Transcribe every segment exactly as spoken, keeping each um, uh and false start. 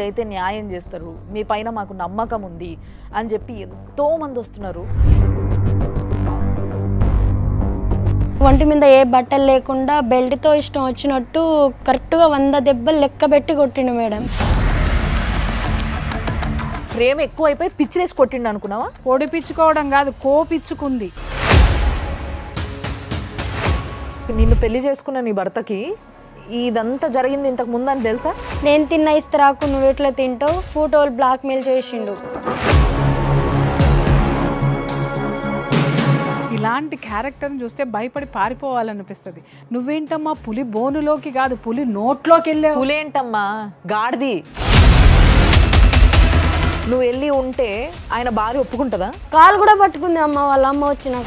మీరైతే న్యాయం చేస్తారు, మీ పైన మాకు నమ్మకం ఉంది అని చెప్పి ఎంతో మంది వస్తున్నారు. ఒంటి మీద ఏ బట్టలు లేకుండా బెల్ట్తో ఇష్టం వచ్చినట్టు కరెక్ట్గా వంద దెబ్బలు లెక్క పెట్టి కొట్టిండు మేడం. ప్రేమ ఎక్కువ అయిపోయి పిచ్చిలేసి కొట్టిండు అనుకున్నావా? పొడిపించుకోవడం కాదు, కోపిచ్చుకుంది. నిన్ను పెళ్లి చేసుకున్న నీ భర్తకి ఇదంతా జరిగింది ఇంతకు ముందు అని తెలుసా? నేను తిన్న ఇస్తరాకు నువ్వు ఎట్లా తింటావు ఫోటోలు బ్లాక్మెయిల్ చేసిండు. ఇలాంటి క్యారెక్టర్ని చూస్తే భయపడి పారిపోవాలనిపిస్తుంది. నువ్వేంటమ్మా పులి బోనులోకి కాదు పులి నోట్లోకి వెళ్ళావు. పులేంటమ్మా గాడిది. నువ్వు వెళ్ళి ఉంటే ఆయన భార్య ఒప్పుకుంటుందా? కాలు కూడా పట్టుకుంది అమ్మ వాళ్ళ అమ్మ వచ్చినాక.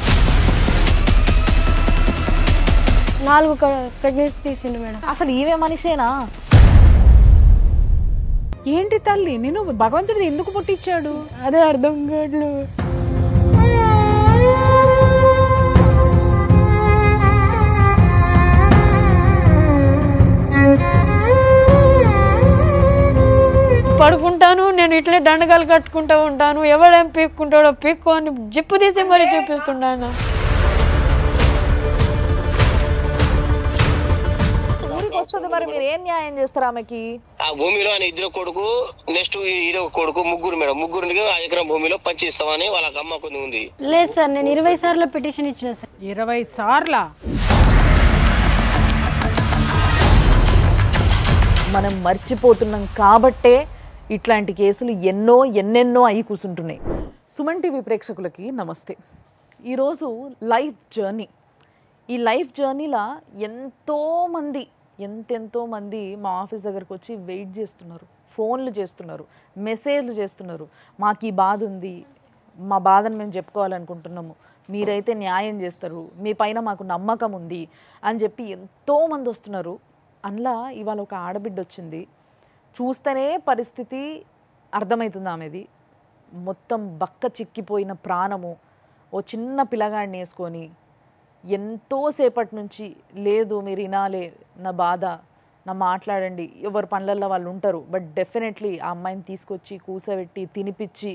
నాలుగు ప్రెగ్నెన్సీ తీసిండు మేడం. అసలు ఈవే మనిషేనా? ఏంటి తల్లి నేను భగవంతుడు ఎందుకు పుట్టించాడు అదే అర్థం కాదు. పడుకుంటాను నేను ఇట్లే దండగాలు కట్టుకుంటూ ఉంటాను, ఎవడేం పీక్కుంటాడో పీక్కు అని జిప్పు తీసి మరీ చూపిస్తున్నాను. ఊరికి వస్తుంది మరి మీరు ఏం న్యాయం చేస్తారు ఆమెకి? ఆ భూమిలో ఆయన ఇద్దరు కొడుకు నెక్స్ట్ ఈడో కొడుకు ముగ్గురు మేడం ముగ్గురికి ఆ ఎకరం భూమిలో పంచి ఇస్తామని వాళ్ళకి అమ్మ కొన్ని ఉంది. లేదు సార్ నేను ఇరవై సార్లు పిటిషన్ ఇచ్చిన సార్. ఇరవై సార్లా? మనం మర్చిపోతున్నాం కాబట్టే ఇట్లాంటి కేసులు ఎన్నో ఎన్నెన్నో అయి కూర్చుంటున్నాయి. సుమన్ టీవీ ప్రేక్షకులకి నమస్తే. ఈరోజు లైఫ్ జర్నీ. ఈ లైఫ్ జర్నీలో ఎంతోమంది ఎంతెంతో మంది మా ఆఫీస్ దగ్గరకు వచ్చి వెయిట్ చేస్తున్నారు, ఫోన్లు చేస్తున్నారు, మెసేజ్లు చేస్తున్నారు. మాకు ఈ బాధ ఉంది, మా బాధను మేము చెప్పుకోవాలనుకుంటున్నాము, మీరైతే న్యాయం చేస్తారు, మీ పైన మాకు నమ్మకం ఉంది అని చెప్పి ఎంతోమంది వస్తున్నారు. అందులో ఇవాళ ఒక ఆడబిడ్డ వచ్చింది. చూస్తేనే పరిస్థితి అర్థమవుతుంది ఆమెది. మొత్తం బక్క చిక్కిపోయిన ప్రాణము, ఓ చిన్న పిల్లగాడిని వేసుకొని ఎంతోసేపటి నుంచి లేదు మీరు వినాలే నా బాధ, నా మాట్లాడండి, ఎవరి పనులలో వాళ్ళు ఉంటారు, బట్ డెఫినెట్లీ ఆ అమ్మాయిని తీసుకొచ్చి కూసబెట్టి తినిపించి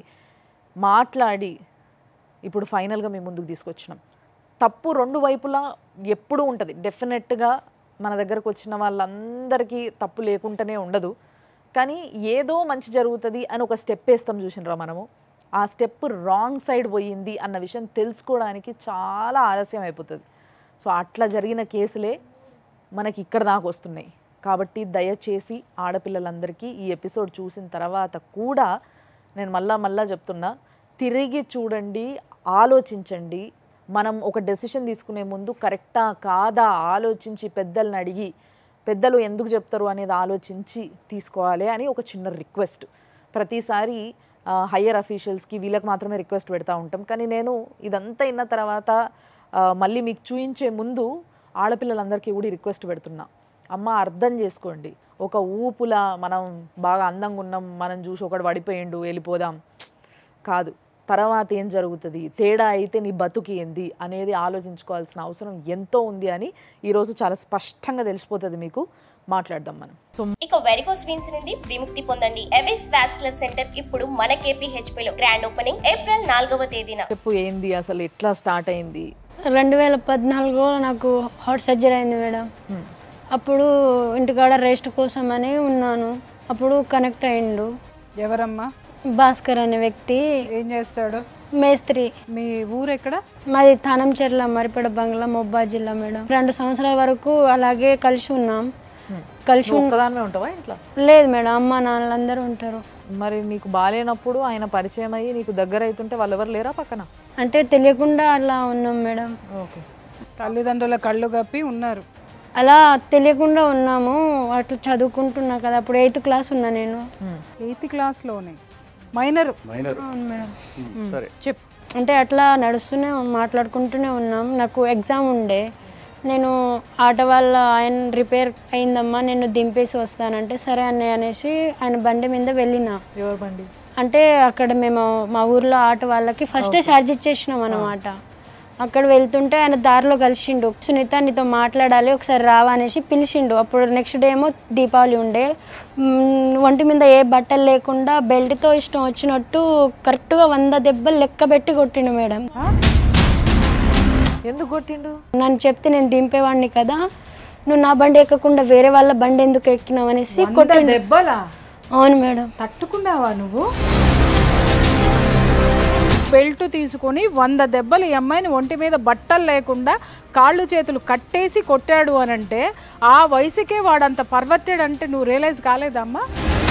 మాట్లాడి ఇప్పుడు ఫైనల్గా మేము ముందుకు తీసుకొచ్చినాం. తప్పు రెండు వైపులా ఎప్పుడూ ఉంటుంది. డెఫినెట్గా మన దగ్గరకు వచ్చిన వాళ్ళందరికీ తప్పు లేకుండానే ఉండదు, కానీ ఏదో మంచి జరుగుతుంది అని ఒక స్టెప్ వేస్తాం చూసినరా మనము. ఆ స్టెప్ రాంగ్ సైడ్ పోయింది అన్న విషయం తెలుసుకోవడానికి చాలా ఆలస్యం అయిపోతుంది. సో అట్లా జరిగిన కేసులే మనకి ఇక్కడ దాకా వస్తున్నాయి. కాబట్టి దయచేసి ఆడపిల్లలందరికీ ఈ ఎపిసోడ్ చూసిన తర్వాత కూడా నేను మళ్ళా మళ్ళా చెప్తున్నా, తిరిగి చూడండి, ఆలోచించండి. మనం ఒక డెసిషన్ తీసుకునే ముందు కరెక్టా కాదా ఆలోచించి పెద్దలను అడిగి, పెద్దలు ఎందుకు చెప్తారు అనేది ఆలోచించి తీసుకోవాలి అని ఒక చిన్న రిక్వెస్ట్. ప్రతిసారి హయ్యర్ అఫీషియల్స్కి వీళ్ళకి మాత్రమే రిక్వెస్ట్ పెడతా ఉంటాం, కానీ నేను ఇదంతా అయిన తర్వాత మళ్ళీ మీకు చూయించే ముందు ఆడపిల్లలందరికీ కూడా రిక్వెస్ట్ పెడుతున్నా. అమ్మ అర్థం చేసుకోండి, ఒక ఊపులా మనం బాగా అందంగా ఉన్నాం, మనం చూసి ఒకడు పడిపోయిండు వెళ్ళిపోదాం కాదు. తర్వాత ఏం జరుగుతుంది, తేడా అయితే నీ బతుకు ఏంది అనేది ఆలోచించుకోవాల్సిన అవసరం ఎంతో ఉంది అని ఈరోజు చాలా స్పష్టంగా తెలిసిపోతుంది మీకు. మాట్లాడదాం మనం. సో ఇక వెరికోస్ వీన్స్ నుండి విముక్తి పొందండి. ఎవిస్ వాస్కులర్ సెంటర్ ఇప్పుడు మన కేపీహెచ్పీ లో గ్రాండ్ ఓపెనింగ్ ఏప్రిల్ నాలుగవ తేదీన. చెప్పు ఏంది అసలు, ఎట్లా స్టార్ట్ అయింది? రెండు వేల పద్నాలుగులో నాకు హార్ట్ సర్జరీ అయింది మేడం. అప్పుడు ఇంటికాడ రెస్ట్ కోసం అని ఉన్నాను. అప్పుడు కనెక్ట్ అయ్యిండు. ఎవరమ్మా? భాస్కర్ అనే వ్యక్తి. ఏం చేస్తాడు? మేస్త్రి. మీ ఊరు ఎక్కడ? మాది తానంచెర్ల మరిపేడ బంగ్లా మొబ్బా జిల్లా మేడం. రెండు సంవత్సరాల వరకు అలాగే కలిసి ఉన్నాం. కలిసి ఒక్కదానివే ఉంటావా ఇంట్లో? లేదు మేడం, అమ్మ నాన్నలందరూ ఉంటారు. మరి నీకు బాగాలేనప్పుడు ఆయన పరిచయం అయ్యి నీకు దగ్గర అవుతుంటే వాళ్ళు ఎవరు లేరా పక్కన? అంటే తెలియకుండా అలా ఉన్నాం మేడం. ఓకే. తల్లిదండ్రుల కళ్ళు కప్పి ఉన్నారు. అలా తెలియకుండా ఉన్నాము. అట్లా చదువుకుంటున్నా కదా, అప్పుడు ఎయిత్ క్లాస్ ఉన్నా నేను. ఎయిత్ క్లాస్లోనే మైనర్? అవును మేడం. సరే చెప్పు. అంటే అట్లా నడుస్తూనే మాట్లాడుకుంటూనే ఉన్నాం. నాకు ఎగ్జామ్ ఉండే, నేను ఆటో వాళ్ళ ఆయన రిపేర్ అయిందమ్మా నేను దింపేసి వస్తానంటే సరే అన్నయ్య అనేసి ఆయన బండి మీద వెళ్ళిన. ఎవరు బండి? అంటే అక్కడ మేము మా ఊర్లో ఆటో వాళ్ళకి ఫస్టే ఛార్జ్ ఇచ్చేసినాం అన్నమాట. అక్కడ వెళ్తుంటే ఆయన దారిలో కలిసిండు. సునీత నీతో మాట్లాడాలి ఒకసారి రావా అనేసి పిలిచిండు. అప్పుడు నెక్స్ట్ డే ఏమో దీపావళి ఉండే, ఒంటి మీద ఏ బట్టలు లేకుండా బెల్ట్తో ఇష్టం వచ్చినట్టు కరెక్ట్గా వంద దెబ్బలు లెక్క పెట్టి కొట్టిండు మేడం. ఎందుకు కొట్టిండు? నన్ను చెప్తే నేను దింపేవాడిని కదా, నువ్వు నా బండి ఎక్కకుండా వేరే వాళ్ళ బండి ఎందుకు ఎక్కినావు అనేసి కొట్టిండు. దెబ్బలా? అవును మేడం. తట్టుకున్నావా నువ్వు? బెల్ట్ తీసుకొని వంద దెబ్బలు ఈ అమ్మాయిని ఒంటి మీద బట్టలు లేకుండా కాళ్ళు చేతులు కట్టేసి కొట్టాడు అని అంటే ఆ వయసుకే వాడంత పర్వర్టెడ్ అంటే నువ్వు రియలైజ్ కాలేదమ్మా?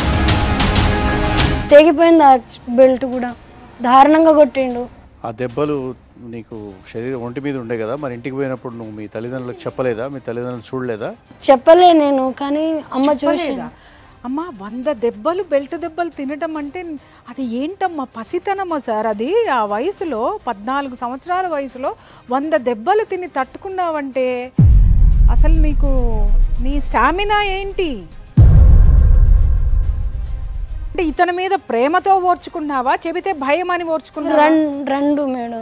తెగిపోయింది ఆ బెల్ట్ కూడా, దారుణంగా కొట్టిండు. ఆ దెబ్బలు నీకు శరీరం ఒంటి మీద ఉండే కదా, మరి ఇంటికి పోయినప్పుడు నువ్వు మీ తల్లిదండ్రులకు చెప్పలేదా? మీ తల్లిదండ్రులు చూడలేదా? చెప్పలే నేను, కానీ అమ్మ చూసి అమ్మ వంద దెబ్బలు బెల్ట్ దెబ్బలు తినటం అంటే అది ఏంటమ్మా, పసితనమ్మా సార్ అది. ఆ వయసులో పద్నాలుగు సంవత్సరాల వయసులో వంద దెబ్బలు తిని తట్టుకున్నావంటే అసలు నీకు నీ స్టామినా ఏంటి? అంటే ఇతని మీద ప్రేమతో ఓర్చుకున్నావా, చెబితే భయం అని ఓర్చుకున్నావా? రెండు మేడం.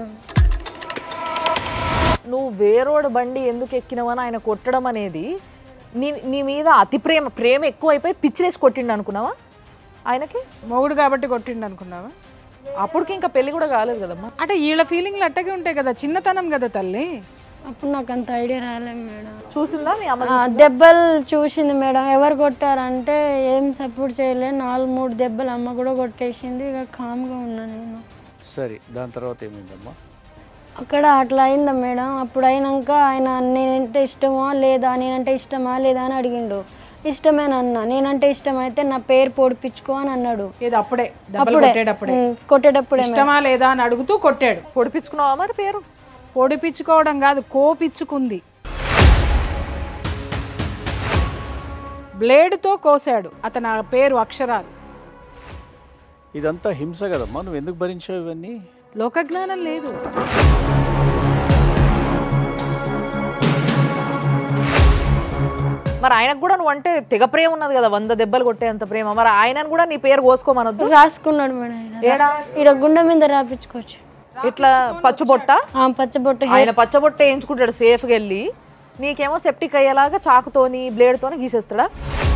నువ్వు వేరోడు బండి ఎందుకు ఎక్కినవని ఆయన కొట్టడం అనేది నీ నీ మీద అతి ప్రేమ ప్రేమ ఎక్కువ అయిపోయి పిచ్చిలేసి కొట్టిండు అనుకున్నావా? ఆయనకి మొగుడు కాబట్టి కొట్టిండు అనుకున్నావా? అప్పటికి ఇంకా పెళ్లి కూడా కాలేదు కదమ్మా. అంటే వీళ్ళ ఫీలింగ్లు అట్టగే ఉంటాయి కదా, చిన్నతనం కదా తల్లి. అప్పుడు నాకు అంత ఐడియా రాలేదు మేడం. చూసిందా మీ అమ్మ? దెబ్బలు చూసింది మేడం. ఎవరు కొట్టారంటే ఏం సపోర్ట్ చేయలే, నాలుగు మూడు దెబ్బలు అమ్మ కూడా కొట్టేసింది. ఇక కామ్గా ఉన్నా నేను. సరే, దాని తర్వాత ఏమైందమ్మా? అక్కడ అట్లా అయిందా మేడం. అప్పుడు అయినాక ఆయన నేనంటే ఇష్టమా లేదా, నేనంటే ఇష్టమా లేదా అని అడిగిండు. ఇష్టమేనన్నా. నేనంటే ఇష్టమైతే నా పేరు పొడిపించుకో అని అన్నాడు. ఇది అప్పుడే దెబ్బలు కొట్టేటప్పుడే కొట్టేటప్పుడే ఇష్టమా లేదా అని అడుగుతూ కొట్టాడు. పొడిపించుకున్నావా మరి పేరు? పొడిపించుకోవడం కాదు, కోపించుకుంది. బ్లేడ్తో కోసాడు అతను పేరు అక్షరాలు. ఇదంతా హింస కదమ్మా, నువ్వు ఎందుకు భరించావు ఇవన్నీ? లోకజ్ఞానం లేదు. మరి ఆయనకు కూడా నువ్వు అంటే తెగ ప్రేమ ఉన్నది కదా, వంద దెబ్బలు కొట్టేంత ప్రేమ. మరి ఆయనను కూడా నీ పేరు కోసుకోమనొద్దు. రాసుకున్నాడు మేడం. ఏడా? ఇక్కడ గుండె మీద రాపించుకోవచ్చు. ఇట్లా పచ్చబొట్ట? పచ్చబొట్ట. ఆయన పచ్చబొట్ట వేయించుకుంటాడు సేఫ్గా వెళ్ళి, నీకేమో సెప్టిక్ అయ్యేలాగా చాకుతోని బ్లేడ్తోని గీసేస్తాడా?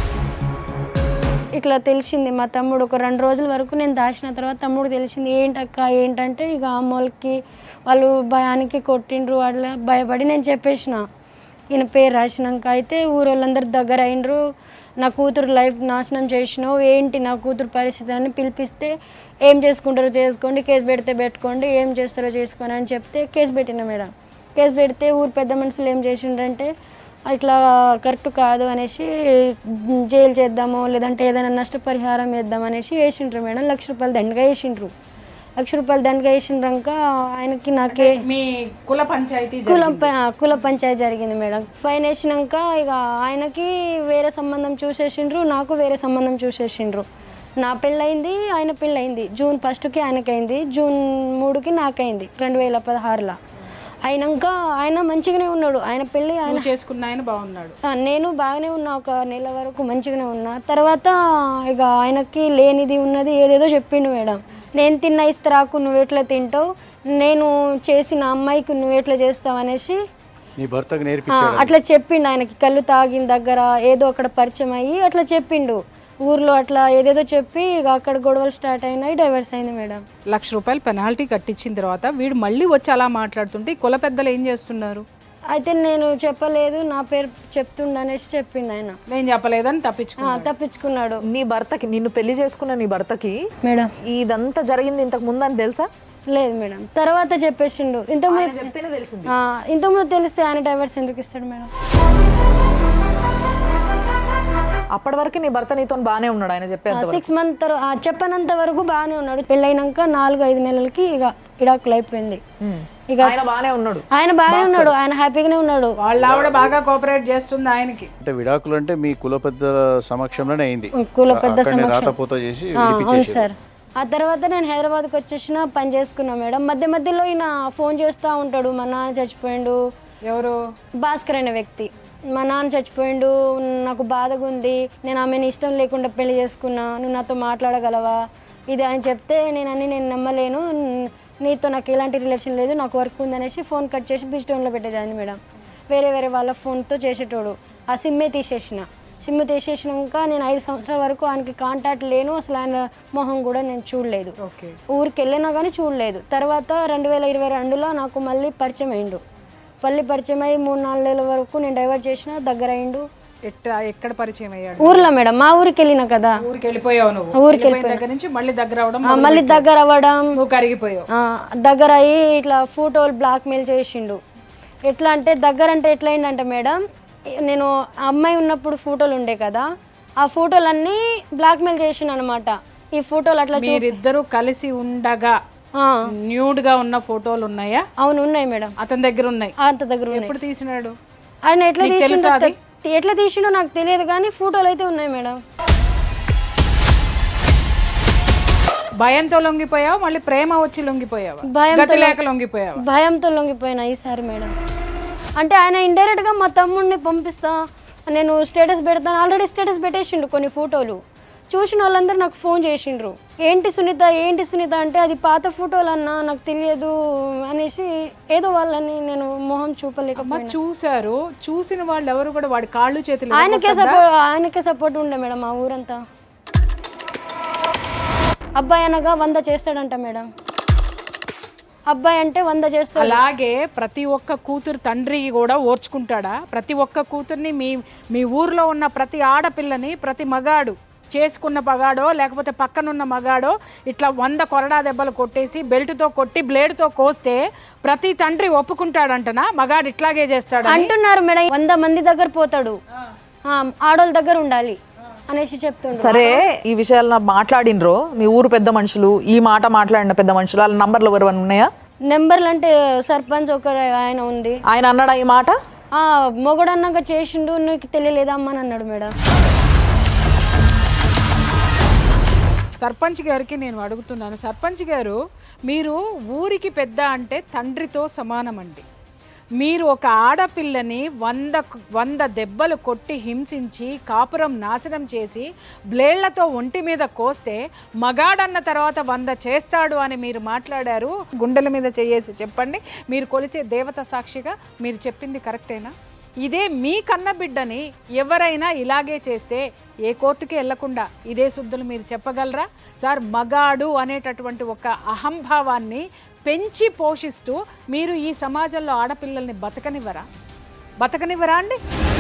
ఇట్లా తెలిసింది మా తమ్ముడు. ఒక రెండు రోజుల వరకు నేను దాచిన తర్వాత తమ్ముడు తెలిసింది. ఏంటక్క ఏంటంటే ఇక అమ్మోళ్ళకి వాళ్ళు భయానికి కొట్టిండ్రు, అట్లా భయపడి నేను చెప్పేసిన. ఈయన పేరు రాసినాక అయితే ఊరోళ్ళందరి దగ్గర అయినరు. నా కూతురు లైఫ్ నాశనం చేసినావు, ఏంటి నా కూతురు పరిస్థితి అని పిలిపిస్తే, ఏం చేసుకుంటారో చేసుకోండి, కేసు పెడితే పెట్టుకోండి, ఏం చేస్తారో చేసుకోండి అని చెప్తే కేసు పెట్టిన మేడం. కేసు పెడితే ఊరు పెద్ద మనుషులు ఏం చేసిండ్రంటే ఇట్లా కరెక్ట్ కాదు అనేసి జైలు చేద్దాము లేదంటే ఏదైనా నష్టపరిహారం వేద్దాం అనేసి వేసిండ్రు మేడం. లక్ష రూపాయలు దండగా వేసిండ్రు. లక్ష రూపాయలు దండగా వేసిండ్రాక ఆయనకి నాకే మీ కుల పంచాయతీ కుల కుల పంచాయతీ జరిగింది మేడం. ఫైన్ వేసినాక ఇక ఆయనకి వేరే సంబంధం చూసేసిండ్రు, నాకు వేరే సంబంధం చూసేసిండ్రు. నా పెళ్ళయింది, ఆయన పెళ్ళయింది. జూన్ ఫస్ట్కి ఆయనకైంది, జూన్ మూడుకి నాకైంది రెండు వేల పదహారులో. అయినాక ఆయన మంచిగానే ఉన్నాడు. ఆయన పెళ్ళి ఆయన చేసుకున్న ఆయన బాగున్నాడు, నేను బాగానే ఉన్నా. ఒక నెల వరకు మంచిగానే ఉన్నా. తర్వాత ఇక ఆయనకి లేనిది ఉన్నది ఏదేదో చెప్పిండు మేడం. నేను తిన్న ఇస్తరాకు నువ్వు ఎట్లా తింటావు, నేను చేసిన అమ్మాయికి నువ్వు ఎట్లా చేస్తావు అనేసి అట్లా చెప్పిండు. ఆయనకి కళ్ళు తాగిన దగ్గర ఏదో అక్కడ పరిచయం అయ్యి అట్లా చెప్పిండు. ఊర్లో అట్లా ఏదేదో చెప్పి ఇక అక్కడ గొడవలు స్టార్ట్ అయినాయి, డైవర్స్ అయింది మేడం. లక్ష రూపాయలు పెనాల్టీ కట్టించిన తర్వాత వీడు మళ్ళీ వచ్చి అలా మాట్లాడుతుంటే కుల పెద్దలు ఏం చేస్తున్నారు? అయితే నేను చెప్పలేదు, నా పేరు చెప్తుండ అనేసి చెప్పిండు ఆయన. నేను చెప్పలేదని తప్పించుకున్నాడు తప్పించుకున్నాడు నీ భర్తకి, నిన్ను పెళ్లి చేసుకున్న నీ భర్తకి మేడం ఇదంతా జరిగింది ఇంతకు ముందు అని తెలుసా? లేదు మేడం, తర్వాత చెప్పేసిండు. ఇంతకుముందు చెప్తేనే తెలిసింది. ఇంతకుముందు తెలిస్తే ఆయన డైవర్స్ ఎందుకు ఇస్తాడు మేడం? అప్పటి వరకు నీ భర్త నీతో బాగానే ఉన్నాడు ఆయన చెప్పేంత? సిక్స్ మంత్ తర్వాత చెప్పనంత వరకు బాగానే ఉన్నాడు. పెళ్ళైనాక నాలుగు ఐదు నెలలకి ఇక ఇడాకులు అయిపోయింది. ఇక ఆయన బాగానే ఉన్నాడు, ఆయన బాగానే ఉన్నాడు, ఆయన హ్యాపీగానే ఉన్నాడు. వాళ్ళ ఆవిడ బాగా కోఆపరేట్ చేస్తుంది ఆయనకి. అంటే విడాకులు అంటే మీ కుల పెద్ద సమక్షంలోనే అయింది? కుల పెద్ద సమక్షం. అవును సార్. ఆ తర్వాత నేను హైదరాబాద్కి వచ్చేసిన పని చేసుకున్నా మేడం. మధ్య మధ్యలో ఈయన ఫోన్ చేస్తూ ఉంటాడు. మా నాన్న చచ్చిపోయిండు. ఎవరు? భాస్కర్ అనే వ్యక్తి. మా నాన్న చచ్చిపోయిండు, నాకు బాధగా ఉంది, నేను ఆమెను ఇష్టం లేకుండా పెళ్లి చేసుకున్నా, నువ్వు నాతో మాట్లాడగలవా ఇది అని చెప్తే నేను అన్ని నేను నమ్మలేను, నీతో నాకు ఎలాంటి రిలేషన్ లేదు, నాకు వర్క్ ఉందనేసి ఫోన్ కట్ చేసి బిస్టోన్లో పెట్టేదాన్ని మేడం. వేరే వేరే వాళ్ళ ఫోన్తో చేసేటోడు. ఆ సిమ్మే తీసేసిన. సిమ్ తీసేసినాక నేను ఐదు సంవత్సరాల వరకు ఆయనకి కాంటాక్ట్ లేను, అసలు ఆయన మొహం కూడా నేను చూడలేదు. ఊరికి వెళ్ళినా కానీ చూడలేదు. తర్వాత రెండు వేల ఇరవై రెండులో నాకు మళ్ళీ పరిచయం అయిండు. మళ్ళీ పరిచయం అయ్యి మూడు నాలుగు నెలల వరకు నేను డైవర్ట్ చేసిన, దగ్గర అయిండు. ఎట్లా ఎక్కడ పరిచయం అయ్యాడు? ఊర్లో మేడం, మా ఊరికి వెళ్ళిన కదా. ఊరికి వెళ్ళిపోయావు నువ్వు? ఊరికి వెళ్ళిపోయిన దగ్గర నుంచి మళ్ళీ దగ్గర అవడం, మళ్ళీ దగ్గర అవ్వడం, నువ్వు కరిగిపోయావు. దగ్గర అయ్యి ఇట్లా ఫోటోలు బ్లాక్మెయిల్ చేసిండు. ఎట్లా అంటే దగ్గర అంటే ఎట్లా అయిందంటే మేడం, నేను అమ్మాయి ఉన్నప్పుడు ఫోటోలు ఉండే కదా, ఆ ఫోటోలన్నీ బ్లాక్మెయిల్ చేసిండు అనమాట. ఈ ఫోటోలు అట్లా మీరిద్దరు కలిసి ఉండగా న్యూడ్ గా ఉన్న ఫోటోలు ఉన్నాయా? అవును ఉన్నాయి మేడం, అతని దగ్గర ఉన్నాయి. అంత దగ్గర ఉన్నాయి. ఎప్పుడు తీసినాడు ఆయన? ఎట్లా తీసిండో ఎట్లా తీసిండో నాకు తెలియదు కానీ ఫోటోలు అయితే ఉన్నాయి మేడం. భయంతో లొంగిపోయావు, మళ్ళీ ప్రేమ వచ్చి లొంగిపోయావా? భయంతో లేక లొంగిపోయావా? భయంతో లొంగిపోయినా ఈసారి మేడం. అంటే ఆయన ఇండైరెక్ట్ గా మా తమ్ముడిని పంపిస్తా, నేను స్టేటస్ పెడతాను, ఆల్రెడీ స్టేటస్ పెట్టేసిండు కొన్ని ఫోటోలు. చూసిన వాళ్ళందరూ నాకు ఫోన్ చేసిండ్రు, ఏంటి సునీత ఏంటి సునీత అంటే అది పాత ఫోటోలు అన్నా, నాకు తెలియదు అనేసి ఏదో వాళ్ళని నేను మొహం చూపలేకపోయినా. చూసారు, చూసిన వాళ్ళు ఎవరు కూడా వాడి కాళ్ళు చేతులు ఆయనకే సపోర్ట్ ఆయనకే సపోర్ట్ ఉండే మేడం ఆ ఊరంతా. అబ్బాయి అనగా వంద చేస్తాడంట మేడం, అబ్బాయి అంటే వంద చేస్తాడు. అలాగే ప్రతి ఒక్క కూతురు తండ్రి కూడా ఓర్చుకుంటాడా? ప్రతి ఒక్క కూతుర్ని మీ మీ ఊర్లో ఉన్న ప్రతి ఆడపిల్లని ప్రతి మగాడు చేసుకున్న మగాడో లేకపోతే పక్కనున్న మగాడో ఇట్లా వంద కొరడా దెబ్బలు కొట్టేసి బెల్ట్తో కొట్టి బ్లేడ్తో కోస్తే ప్రతి తండ్రి ఒప్పుకుంటాడంటనా మగాడు ఇట్లాగే చేస్తాడు అంటున్నారు మేడం. వంద మంది దగ్గర పోతాడు, ఆడోళ్ళ దగ్గర ఉండాలి అనేసి చెప్తుండ్రు. సరే, ఈ విషయాలు మాట్లాడినరో మీ ఊరు పెద్ద మనుషులు, ఈ మాట మాట్లాడిన పెద్ద మనుషులు, వాళ్ళ నంబర్లు ఎవరు ఉన్నాయా? నెంబర్లు అంటే సర్పంచ్ ఒక ఆయన ఉంది. ఆయన అన్నాడా ఈ మాట? మొగడు అన్నాక చేసిండు, నీకు తెలియలేదా అమ్మని అన్నాడు మేడం. సర్పంచ్ గారికి నేను అడుగుతున్నాను, సర్పంచ్ గారు మీరు ఊరికి పెద్ద అంటే తండ్రితో సమానం అండి. మీరు ఒక ఆడపిల్లని వంద వంద దెబ్బలు కొట్టి హింసించి కాపురం నాశనం చేసి బ్లేళ్లతో ఒంటి మీద కోస్తే మగాడన్న తర్వాత వంద చేస్తాడు అని మీరు మాట్లాడారు. గుండెల మీద చేయేసి చెప్పండి, మీరు కొలిచే దేవత సాక్షిగా మీరు చెప్పింది కరెక్టేనా? ఇదే మీ కన్న బిడ్డని ఎవరైనా ఇలాగే చేస్తే ఏ కోర్టుకి వెళ్లకుండా ఇదే శుద్ధులు మీరు చెప్పగలరా? సార్, మగాడు అనేటటువంటి ఒక అహంభావాన్ని పెంచి పోషిస్తూ మీరు ఈ సమాజంలో ఆడపిల్లల్ని బతకనివ్వరా? బతకనివ్వరా అండి?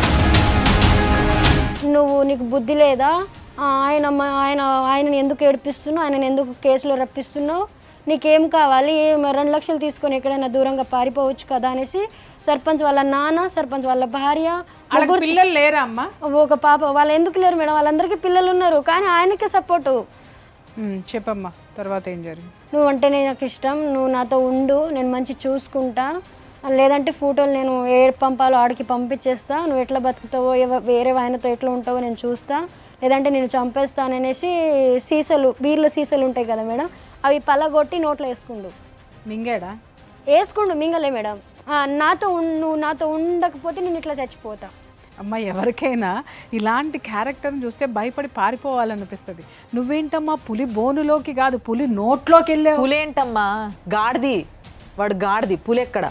నువ్వు నీకు బుద్ధి లేదా? ఆయన ఆయన ఆయనని ఎందుకు ఏడిపిస్తున్నావు? ఆయనని ఎందుకు కేసులో రప్పిస్తున్నావు? నీకేం కావాలి? రెండు లక్షలు తీసుకొని ఎక్కడైనా దూరంగా పారిపోవచ్చు కదా అనేసి సర్పంచ్ వాళ్ళ నాన్న, సర్పంచ్ వాళ్ళ భార్య, పిల్లలు లేరా అమ్మా? ఒక పాప. వాళ్ళు ఎందుకు లేరు మేడం? వాళ్ళందరికీ పిల్లలు ఉన్నారు, కానీ ఆయనకే సపోర్టు. చెప్పమ్మా, తర్వాత ఏం జరిగింది? నువ్వు అంటే నాకు ఇష్టం, నువ్వు నాతో ఉండు, నేను మంచి చూసుకుంటా, లేదంటే ఫోటోలు నేను ఏ పంపాలో ఆడికి పంపించేస్తా, నువ్వు ఎట్లా బతుకుతావో వేరే ఆయనతో ఎట్లా ఉంటావో నేను చూస్తా, లేదంటే నేను చంపేస్తాననేసి సీసాలు, బీర్ల సీసాలు ఉంటాయి కదా మేడం, అవి పలగొట్టి నోట్లో వేసుకుండు. మింగాడా? వేసుకుండు, మింగలే మేడం. నాతో నువ్వు నాతో ఉండకపోతే నేను ఇట్లా చచ్చిపోతా. అమ్మ, ఎవరికైనా ఇలాంటి క్యారెక్టర్ని చూస్తే భయపడి పారిపోవాలనిపిస్తుంది. నువ్వేంటమ్మా పులి బోనులోకి కాదు పులి నోట్లోకి వెళ్ళే. పులేంటమ్మా, గాడిది, వాడు గాడిది, పులి ఎక్కడ?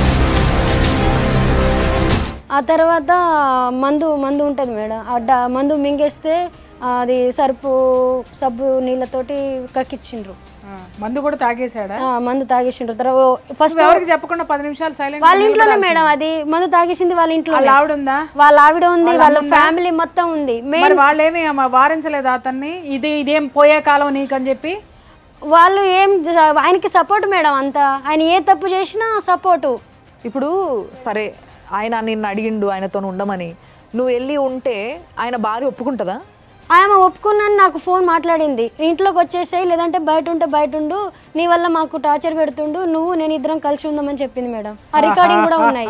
ఆ తర్వాత మందు మందు ఉంటుంది మేడం, అడ్డ మందు మింగేస్తే అది సరుపు సబ్బు నీళ్ళతోటి కక్కిచ్చిండ్రు. మందు కూడా తాగేసాడా? మందు తాగేసిండ్రు. తర్వాత ఫస్ట్ ఎవరికి చెప్పకుండా పది నిమిషాలు సైలెంట్. వాళ్ళ ఇంట్లోనే మేడం, అది మందు తాగేసింది వాళ్ళ ఇంట్లో. ఆవిడ ఉందా? వాళ్ళ ఆవిడ ఉంది, వాళ్ళ ఫ్యామిలీ మొత్తం ఉంది. వాళ్ళేమి వారించలేదు అతన్ని, ఇది ఇదేం పోయే కాలం నీకని చెప్పి? వాళ్ళు ఏం ఆయనకి సపోర్ట్ మేడం, అంతా ఆయన ఏ తప్పు చేసినా సపోర్టు. ఇప్పుడు సరే, ఆయన నిన్ను అడిగిండు ఆయనతో ఉండమని, నువ్వు వెళ్ళి ఉంటే ఆయన భార్య ఒప్పుకుంటుందా? ఆమె ఒప్పుకున్నాను, నాకు ఫోన్ మాట్లాడింది, ఇంట్లోకి వచ్చేసాయి, లేదంటే బయట ఉంటే బయట ఉండు, నీ వల్ల మాకు టార్చర్ పెడుతుండు, నువ్వు నేను ఇద్దరం కలిసి ఉందామని చెప్పింది మేడం. ఆ రికార్డింగ్ కూడా ఉన్నాయి.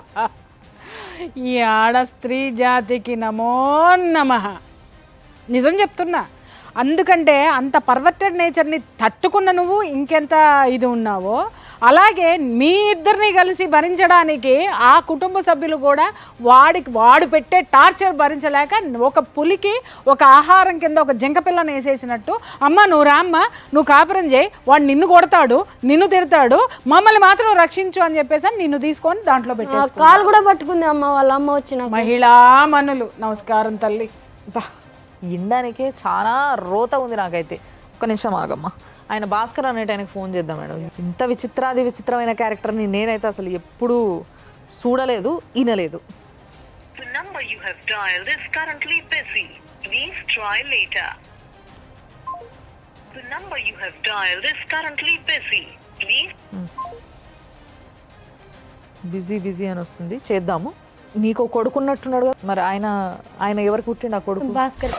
ఈ ఆడ స్త్రీ జాతికి నమో నమః. నిజం చెప్తున్నా, అందుకంటే అంత పర్వర్టెడ్ నేచర్ని తట్టుకున్న నువ్వు ఇంకెంత ఇది ఉన్నావో అలాగే మీ ఇద్దరిని కలిసి భరించడానికి ఆ కుటుంబ సభ్యులు కూడా వాడికి వాడు పెట్టే టార్చర్ భరించలేక ఒక పులికి ఒక ఆహారం కింద ఒక జింక పిల్లని వేసేసినట్టు, అమ్మ నువ్వు రామ్మ, నువ్వు కాపురం చేయి, వాడు నిన్ను కొడతాడు, నిన్ను తిడతాడు, మమ్మల్ని మాత్రం రక్షించు అని చెప్పేసి నిన్ను తీసుకొని దాంట్లో పెట్టేసి కాలు కూడా పట్టుకుంది అమ్మ వాళ్ళ అమ్మ వచ్చిన. మహిళా మనులు నమస్కారం తల్లి. బా ఇండానికే చాలా రోత ఉంది నాకైతే. ఒక నిమిషం ఆగమ్మా, ఆయన భాస్కర్ అనేటి ఆయనకు ఫోన్ చేద్దాం మేడం. ఇంత విచిత్రాది విచిత్రమైన క్యారెక్టర్ని నేనైతే అసలు ఎప్పుడూ చూడలేదు, వినలేదు. The number you have dialed is currently busy. Please try later. The number you have dialed is currently busy. Please. Busy busy అని వస్తుంది, చేద్దాము. నీకు కొడుకున్నట్టున్నాడు కదా, మరి ఆయన ఆయన ఎవరికి పుట్టిండు ఆ కొడుకు? భాస్కర్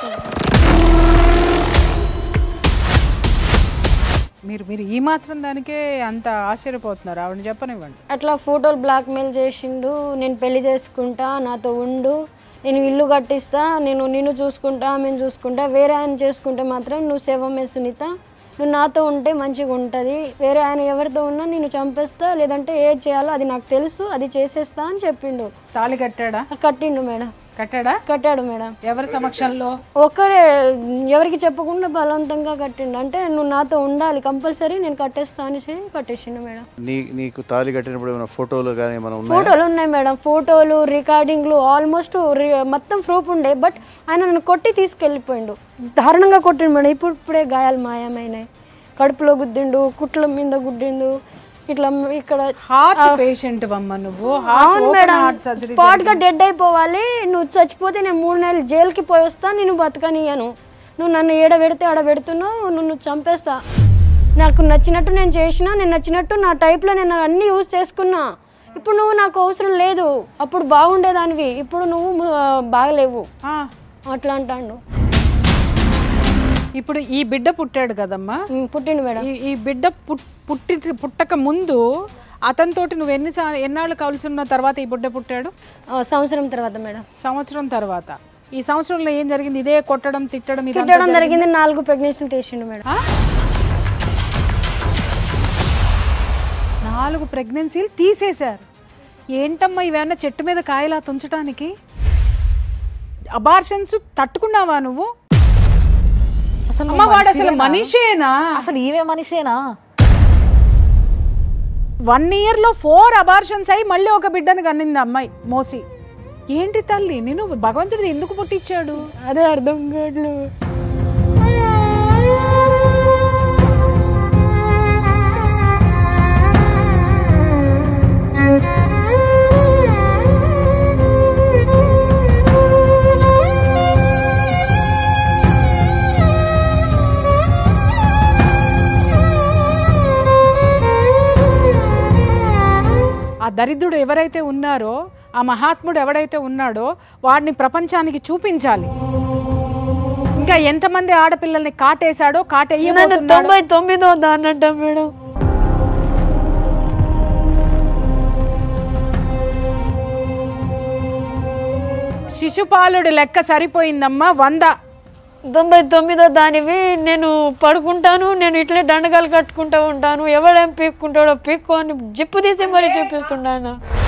మీరు మీరు ఈ మాత్రం దానికే అంత ఆశ్చర్యపోతున్నారు? ఆవిడ చెప్పనివ్వండి. అట్లా ఫోటోలు బ్లాక్మెయిల్ చేసిండు, నేను పెళ్లి చేసుకుంటా, నాతో ఉండు, నేను ఇల్లు కట్టిస్తా, నేను నిన్ను చూసుకుంటా, ఆమెను చూసుకుంటా, వేరే ఆయన చేసుకుంటే మాత్రం నువ్వు శవమే సునీత, నువ్వు నాతో ఉంటే మంచిగా ఉంటుంది, వేరే ఆయన ఎవరితో ఉన్నా నేను చంపేస్తా, లేదంటే ఏది చేయాలో అది నాకు తెలుసు, అది చేసేస్తా అని చెప్పిండు. తాళి కట్టాడా? కట్టిండు మేడం. కట్టాడా? కట్టాడు మేడం. ఎవరి సమక్షంలో? ఒక్కరే, ఎవరికి చెప్పకుండా బలవంతంగా కట్టిండు. అంటే నువ్వు నాతో ఉండాలి కంపల్సరీ, నేను కట్టేస్తా అని కట్టేసిండు మేడం. నీ నీకు తాళి కట్టినప్పుడు ఏమైనా ఫోటోలు కానీ ఏమైనా ఉన్నాయా? ఫోటోలు ఉన్నాయి మేడం, ఫోటోలు, రికార్డింగ్లు, ఆల్మోస్ట్ మొత్తం ప్రూఫ్ ఉండే. బట్ ఆయన నన్ను కొట్టి తీసుకెళ్ళిపోయిండు, దారుణంగా కొట్టిండు మేడం. ఇప్పుడు ఇప్పుడే గాయాలు మాయమైనాయి, కడుపులో గుద్దిండు, కుట్ల మీద గుద్దిండు, ఇట్లా ఇక్కడ. హార్ట్ పేషెంట్ అమ్మ నువ్వు? అవును మేడం, స్పాట్ గా డెడ్ అయిపోవాలి, నువ్వు చచ్చిపోతే నేను మూడు నెలలు జైలుకి పోయి వస్తా, నేను బతకనియను, నువ్వు నన్ను ఏడ పెడితే ఆడ పెడుతున్నావు, నువ్వు చంపేస్తా, నాకు నచ్చినట్టు నేను చేసిన, నేను నచ్చినట్టు నా టైప్లో నేను అన్నీ యూజ్ చేసుకున్నా, ఇప్పుడు నువ్వు నాకు అవసరం లేదు, అప్పుడు బాగుండేదానివి, ఇప్పుడు నువ్వు బాగలేవు అట్లా అంటాడు. ఇప్పుడు ఈ బిడ్డ పుట్టాడు కదమ్మా? పుట్టిండు మేడం. ఈ బిడ్డ పుట్టి పుట్టక ముందు అతనితోటి నువ్వు ఎన్ని ఎన్నాళ్ళు కలిసి ఉన్న తర్వాత ఈ బిడ్డ పుట్టాడు? సంవత్సరం తర్వాత మేడం. సంవత్సరం తర్వాత. ఈ సంవత్సరంలో ఏం జరిగింది? ఇదే కొట్టడం తిట్టడం తిట్టడం జరిగింది. నాలుగు ప్రెగ్నెన్సీలు తీసిండు మేడం. నాలుగు ప్రెగ్నెన్సీలు తీసేశారు. ఏంటమ్మా ఇవేమన్నా చెట్టు మీద కాయలా తుంచడానికి? అబార్షన్స్ తట్టుకున్నావా నువ్వు? అసలు వాడు అసలు మనిషేనా? అసలు ఈవే మనిషేనా? వన్ ఇయర్ లో ఫోర్ అబార్షన్స్ అయ్యి మళ్ళీ ఒక బిడ్డను కన్నింది అమ్మాయి మోసి. ఏంటి తల్లి, నేను భగవంతుడు ఎందుకు పుట్టించాడు? అదే అర్థం కావట్లేదు. ఆ దరిద్రుడు ఎవరైతే ఉన్నారో, ఆ మహాత్ముడు ఎవడైతే ఉన్నాడో వాడిని ప్రపంచానికి చూపించాలి. ఇంకా ఎంతమంది ఆడపిల్లల్ని కాటేశాడో, కాటేయబోతున్నాడో. తొంభై తొమ్మిదో దానంట మేడం. శిశుపాలుడి లెక్క సరిపోయిందమ్మా. వంద తొంభై తొమ్మిదో దానివి. నేను పడుకుంటాను, నేను ఇట్లే దండగాలు కట్టుకుంటూ ఉంటాను, ఎవడేం పీక్కుంటాడో పీక్కో అని జిప్పు తీసి మరీ చూపిస్తున్నాను.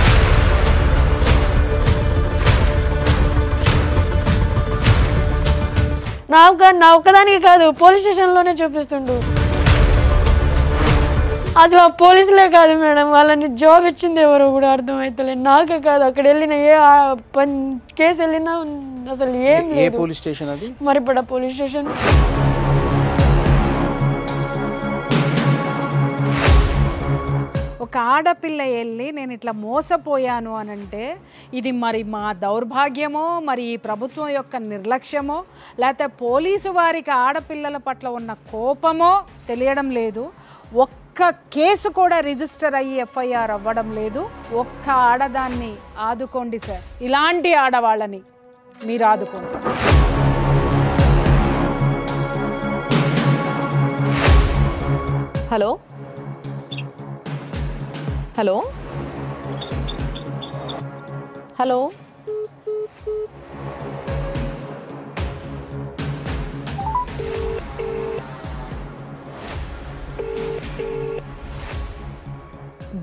నాకు కాదు, నా ఒక్కదానికి కాదు, పోలీస్ స్టేషన్లోనే చూపిస్తుండు. అసలు ఆ పోలీసులే కాదు మేడం, వాళ్ళని జాబ్ ఇచ్చింది ఎవరో కూడా అర్థమవుతలేదు. నాకే కాదు, అక్కడ వెళ్ళిన ఏ పని కేసు వెళ్ళినా అసలు ఏం లేదు. పోలీస్ స్టేషన్ అది? మరిపడ పోలీస్ స్టేషన్. ఒక ఆడపిల్ల వెళ్ళి నేను ఇట్లా మోసపోయాను అనంటే ఇది మరి మా దౌర్భాగ్యమో, మరి ఈ ప్రభుత్వం యొక్క నిర్లక్ష్యమో, లేకపోతే పోలీసు వారికి ఆడపిల్లల పట్ల ఉన్న కోపమో తెలియడం లేదు. ఒక్క కేసు కూడా రిజిస్టర్ అయ్యి ఎఫ్ఐఆర్ అవ్వడం లేదు. ఒక్క ఆడదాన్ని ఆదుకోండి సార్, ఇలాంటి ఆడవాళ్ళని మీరు ఆదుకోండి. Hello hello hello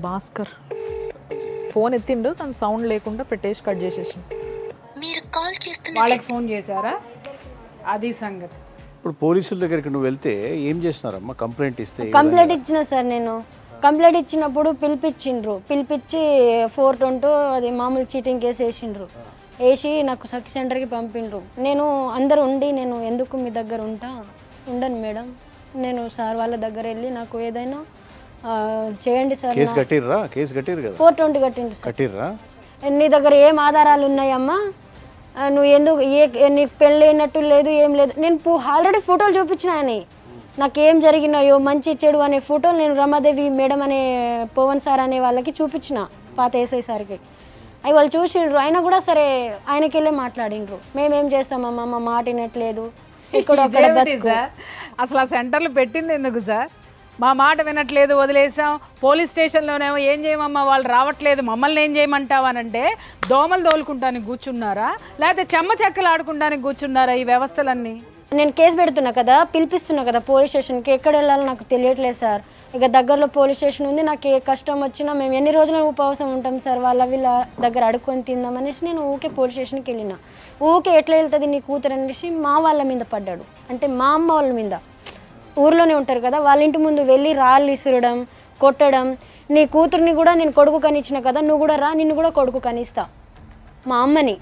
Bhaskar phone ఎత్తిండు కానీ సౌండ్ లేకుండా పెట్టేసి కట్ చేసేసి. వాళ్ళకి ఫోన్ చేశారా? అది సంగతి. ఇప్పుడు పోలీసుల దగ్గరికి నువ్వు వెళ్తే ఏం చేస్తున్నారమ్మా? కంప్లైంట్ ఇస్తే కంప్లైంట్ ఇచ్చిన సార్. నేను కంప్లైంట్ ఇచ్చినప్పుడు పిలిపించిండ్రు. పిలిపించి ఫోర్ ట్వంటీ అది మామూలు చీటింగ్ కేసు వేసిండ్రు. వేసి నాకు సఖి సెంటర్కి పంపిండ్రు. నేను అందరు ఉండి నేను ఎందుకు మీ దగ్గర ఉంటా ఉండను మేడం, నేను సార్ వాళ్ళ దగ్గర వెళ్ళి నాకు ఏదైనా చేయండి సార్. కేసు కట్టిర్రా? కేసు కట్టిరు కదా? ఫోర్ ట్వంటీ కట్టిండ్రు సార్. కట్టిర్రా? నీ దగ్గర ఏం ఆధారాలు ఉన్నాయమ్మా, నువ్వు ఎందుకు ఏ నీకు పెళ్ళి అయినట్టు లేదు ఏం లేదు. నేను ఆల్రెడీ ఫోటోలు చూపించిన అని నాకు ఏం జరిగినాయో మంచి చెడు అనే ఫోటోలు నేను రమాదేవి మేడం అనే పవన్ సార్ అనే వాళ్ళకి చూపించిన, పాత ఏసఐ సార్కి. అవి వాళ్ళు చూసిండ్రు. అయినా కూడా సరే ఆయనకి వెళ్ళే మాట్లాడిండ్రు. మేమేం చేస్తామమ్మా, మా మాట వినట్లేదు ఇక్కడ సార్. అసలు ఆ సెంటర్లు పెట్టింది ఎందుకు సార్? మా మాట వినట్లేదు వదిలేసాం. పోలీస్ స్టేషన్లోనేమో ఏం చేయమమ్మా వాళ్ళు రావట్లేదు, మమ్మల్ని ఏం చేయమంటావనంటే దోమలు దోలుకుంటానికి కూర్చున్నారా లేకపోతే చెమ్మ చెక్కలు ఆడుకుంటానికి కూర్చున్నారా ఈ వ్యవస్థలన్నీ? నేను కేసు పెడుతున్నా కదా, పిలిపిస్తున్నా కదా పోలీస్ స్టేషన్కి. ఎక్కడ వెళ్ళాలో నాకు తెలియట్లేదు సార్. ఇక దగ్గరలో పోలీస్ స్టేషన్ ఉంది. నాకు ఏ కష్టం వచ్చినా మేము ఎన్ని రోజులు ఉపవాసం ఉంటాం సార్, వాళ్ళ వీళ్ళ దగ్గర అడుక్కొని తిందాం అనేసి నేను ఊకే పోలీస్ స్టేషన్కి వెళ్ళిన. ఊకే ఎట్లా వెళ్తుంది నీ కూతురు అనేసి మా వాళ్ళ మీద పడ్డాడు. అంటే మా అమ్మ వాళ్ళ మీద, ఊర్లోనే ఉంటారు కదా, వాళ్ళ ఇంటి ముందు వెళ్ళి రాళ్ళు ఇసురడం, కొట్టడం. నీ కూతుర్ని కూడా నేను కొడుకు కనిచ్చిన కదా, నువ్వు కూడా రా, నిన్ను కూడా కొడుకు కనిస్తా, మా అమ్మని.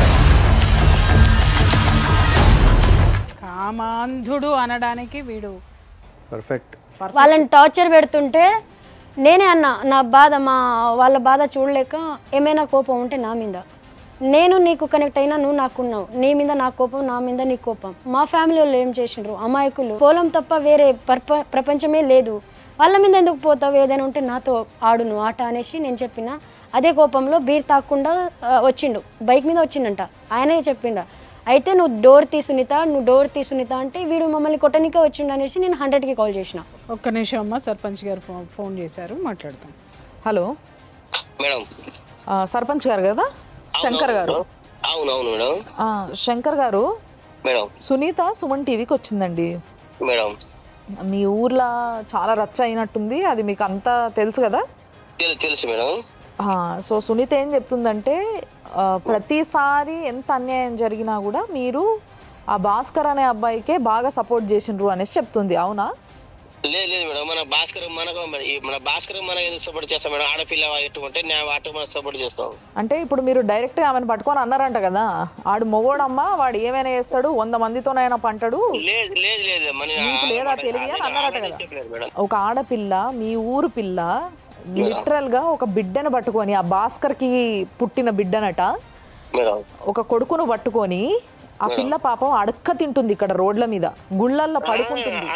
కామాంధుడు అనడానికి వీడు పర్ఫెక్ట్. వాళ్ళని టార్చర్ పెడుతుంటే నేనే అన్నా నా బాధ, మా వాళ్ళ బాధ చూడలేక ఏమైనా కోపం ఉంటే నా మీద. నేను నీకు కనెక్ట్ అయినా నువ్వు నాకున్నావు, నీ మీద నా కోపం, నా మీద నీ కోపం. మా ఫ్యామిలీ వాళ్ళు ఏం చేసిండ్రు, అమాయకులు, పొలం తప్ప వేరే పర్ప ప్రపంచమే లేదు, వాళ్ళ మీద ఎందుకు పోతావు, ఏదైనా ఉంటే నాతో ఆడును ఆట అనేసి నేను చెప్పిన. అదే కోపంలో బీర్ తాకుండా వచ్చిండు, బైక్ మీద వచ్చిండంట, ఆయనే చెప్పిండ. అయితే నువ్వు డోర్ తీ సునీత, నువ్వు డోర్ తీ సునీత అంటే వీడు మమ్మల్ని కొట్టనికే వచ్చిండు అనేసి నేను హండ్రెడ్కి కాల్ చేసిన. ఒక్క నిమిషం అమ్మ, సర్పంచ్ గారు ఫోన్ ఫోన్ చేశారు, మాట్లాడతాం. Hello madam. సర్పంచ్ గారు కదా? శంకర్ గారు. అవునవును మేడం. శంకర్ గారు, మేడం సునీత సుమన్ టీవీకి వచ్చిందండి మేడం. మీ ఊర్లో చాలా రచ్చ అయినట్టుంది, అది మీకు అంతా తెలుసు కదా? తెలుసు మేడం. సో సునీత ఏం చెప్తుందంటే ప్రతిసారి ఎంత అన్యాయం జరిగినా కూడా మీరు ఆ భాస్కర్ అనే అబ్బాయికే బాగా సపోర్ట్ చేసిండ్రు అనేసి చెప్తుంది. అవునా? లేదు లేదు మేడం, మన భాస్కర్ మనకు మన భాస్కర్ మన ఎందుకు సపోర్ట్ చేస్తాం మేడం? ఆడపిల్ల ఎట్టుకుంటే నేను అటు మనం సపోర్ట్ చేస్తాం. అంటే ఇప్పుడు మీరు డైరెక్ట్ ఆమెను పట్టుకొని అన్నారంట కదా, ఆడు మొగోడమ్మా, వాడు ఏమైనా చేస్తాడు, వంద మందితోనైనా పంటాడు, లేదు లేదు లేదు మీకు లేదా తెలివి అని అన్నారట కదా. ఒక ఆడపిల్ల, మీ ఊరు పిల్ల, లిటరల్ గా ఒక బిడ్డను పట్టుకొని, ఆ భాస్కర్ కి పుట్టిన బిడ్డనట, ఒక కొడుకును పట్టుకొని ఆ పిల్ల పాపం అడక్క తింటుంది ఇక్కడ రోడ్ల మీద, గుళ్ళల్లో పడుకుంటుంది.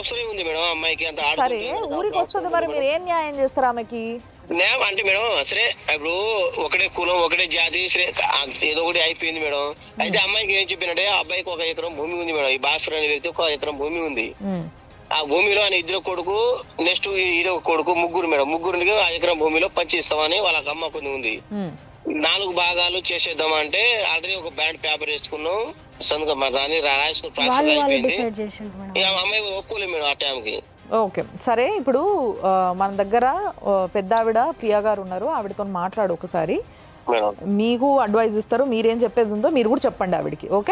సరే ఊరికి వస్తుంది, మరి మీరు ఏం న్యాయం చేస్తారు ఆమెకి? అంటే మేడం సరే ఇప్పుడు ఒకటే కులం ఒకటే జాతి సరే ఏదో ఒకటి అయిపోయింది మేడం. అయితే అమ్మాయికి ఏం చెప్పినట్టే అబ్బాయికి ఒక ఎకరం భూమి ఉంది మేడం. ఈ భాస్కర్ అనే వ్యక్తి ఒక ఎకరం భూమి ఉంది. ఆ భూమిలో ఆయన ఇద్దరు కొడుకు, నెక్స్ట్ ఈడో కొడుకు, ముగ్గురు మేడం. ముగ్గురికి ఆ ఎకరం భూమిలో పంచి ఇస్తామని వాళ్ళకి అమ్మ కొన్ని ఉంది. నాలుగు భాగాలు చేసేద్దాం అంటే ఆల్రెడీ ఒక బ్యాండ్ పేపర్ వేసుకున్నాం, సంతకం దాన్ని రాసుకుని ప్రాసెస్ అయిపోయింది. అమ్మాయి ఒప్పుకోలేదు మేడం ఆ టైంకి. ఓకే సరే, ఇప్పుడు మన దగ్గర పెద్ద ఆవిడ ప్రియా గారు ఉన్నారు, ఆవిడతో మాట్లాడు ఒకసారి, మీకు అడ్వైజ్ ఇస్తారు, మీరేం చెప్పేది ఉందో మీరు కూడా చెప్పండి ఆవిడకి. ఓకే?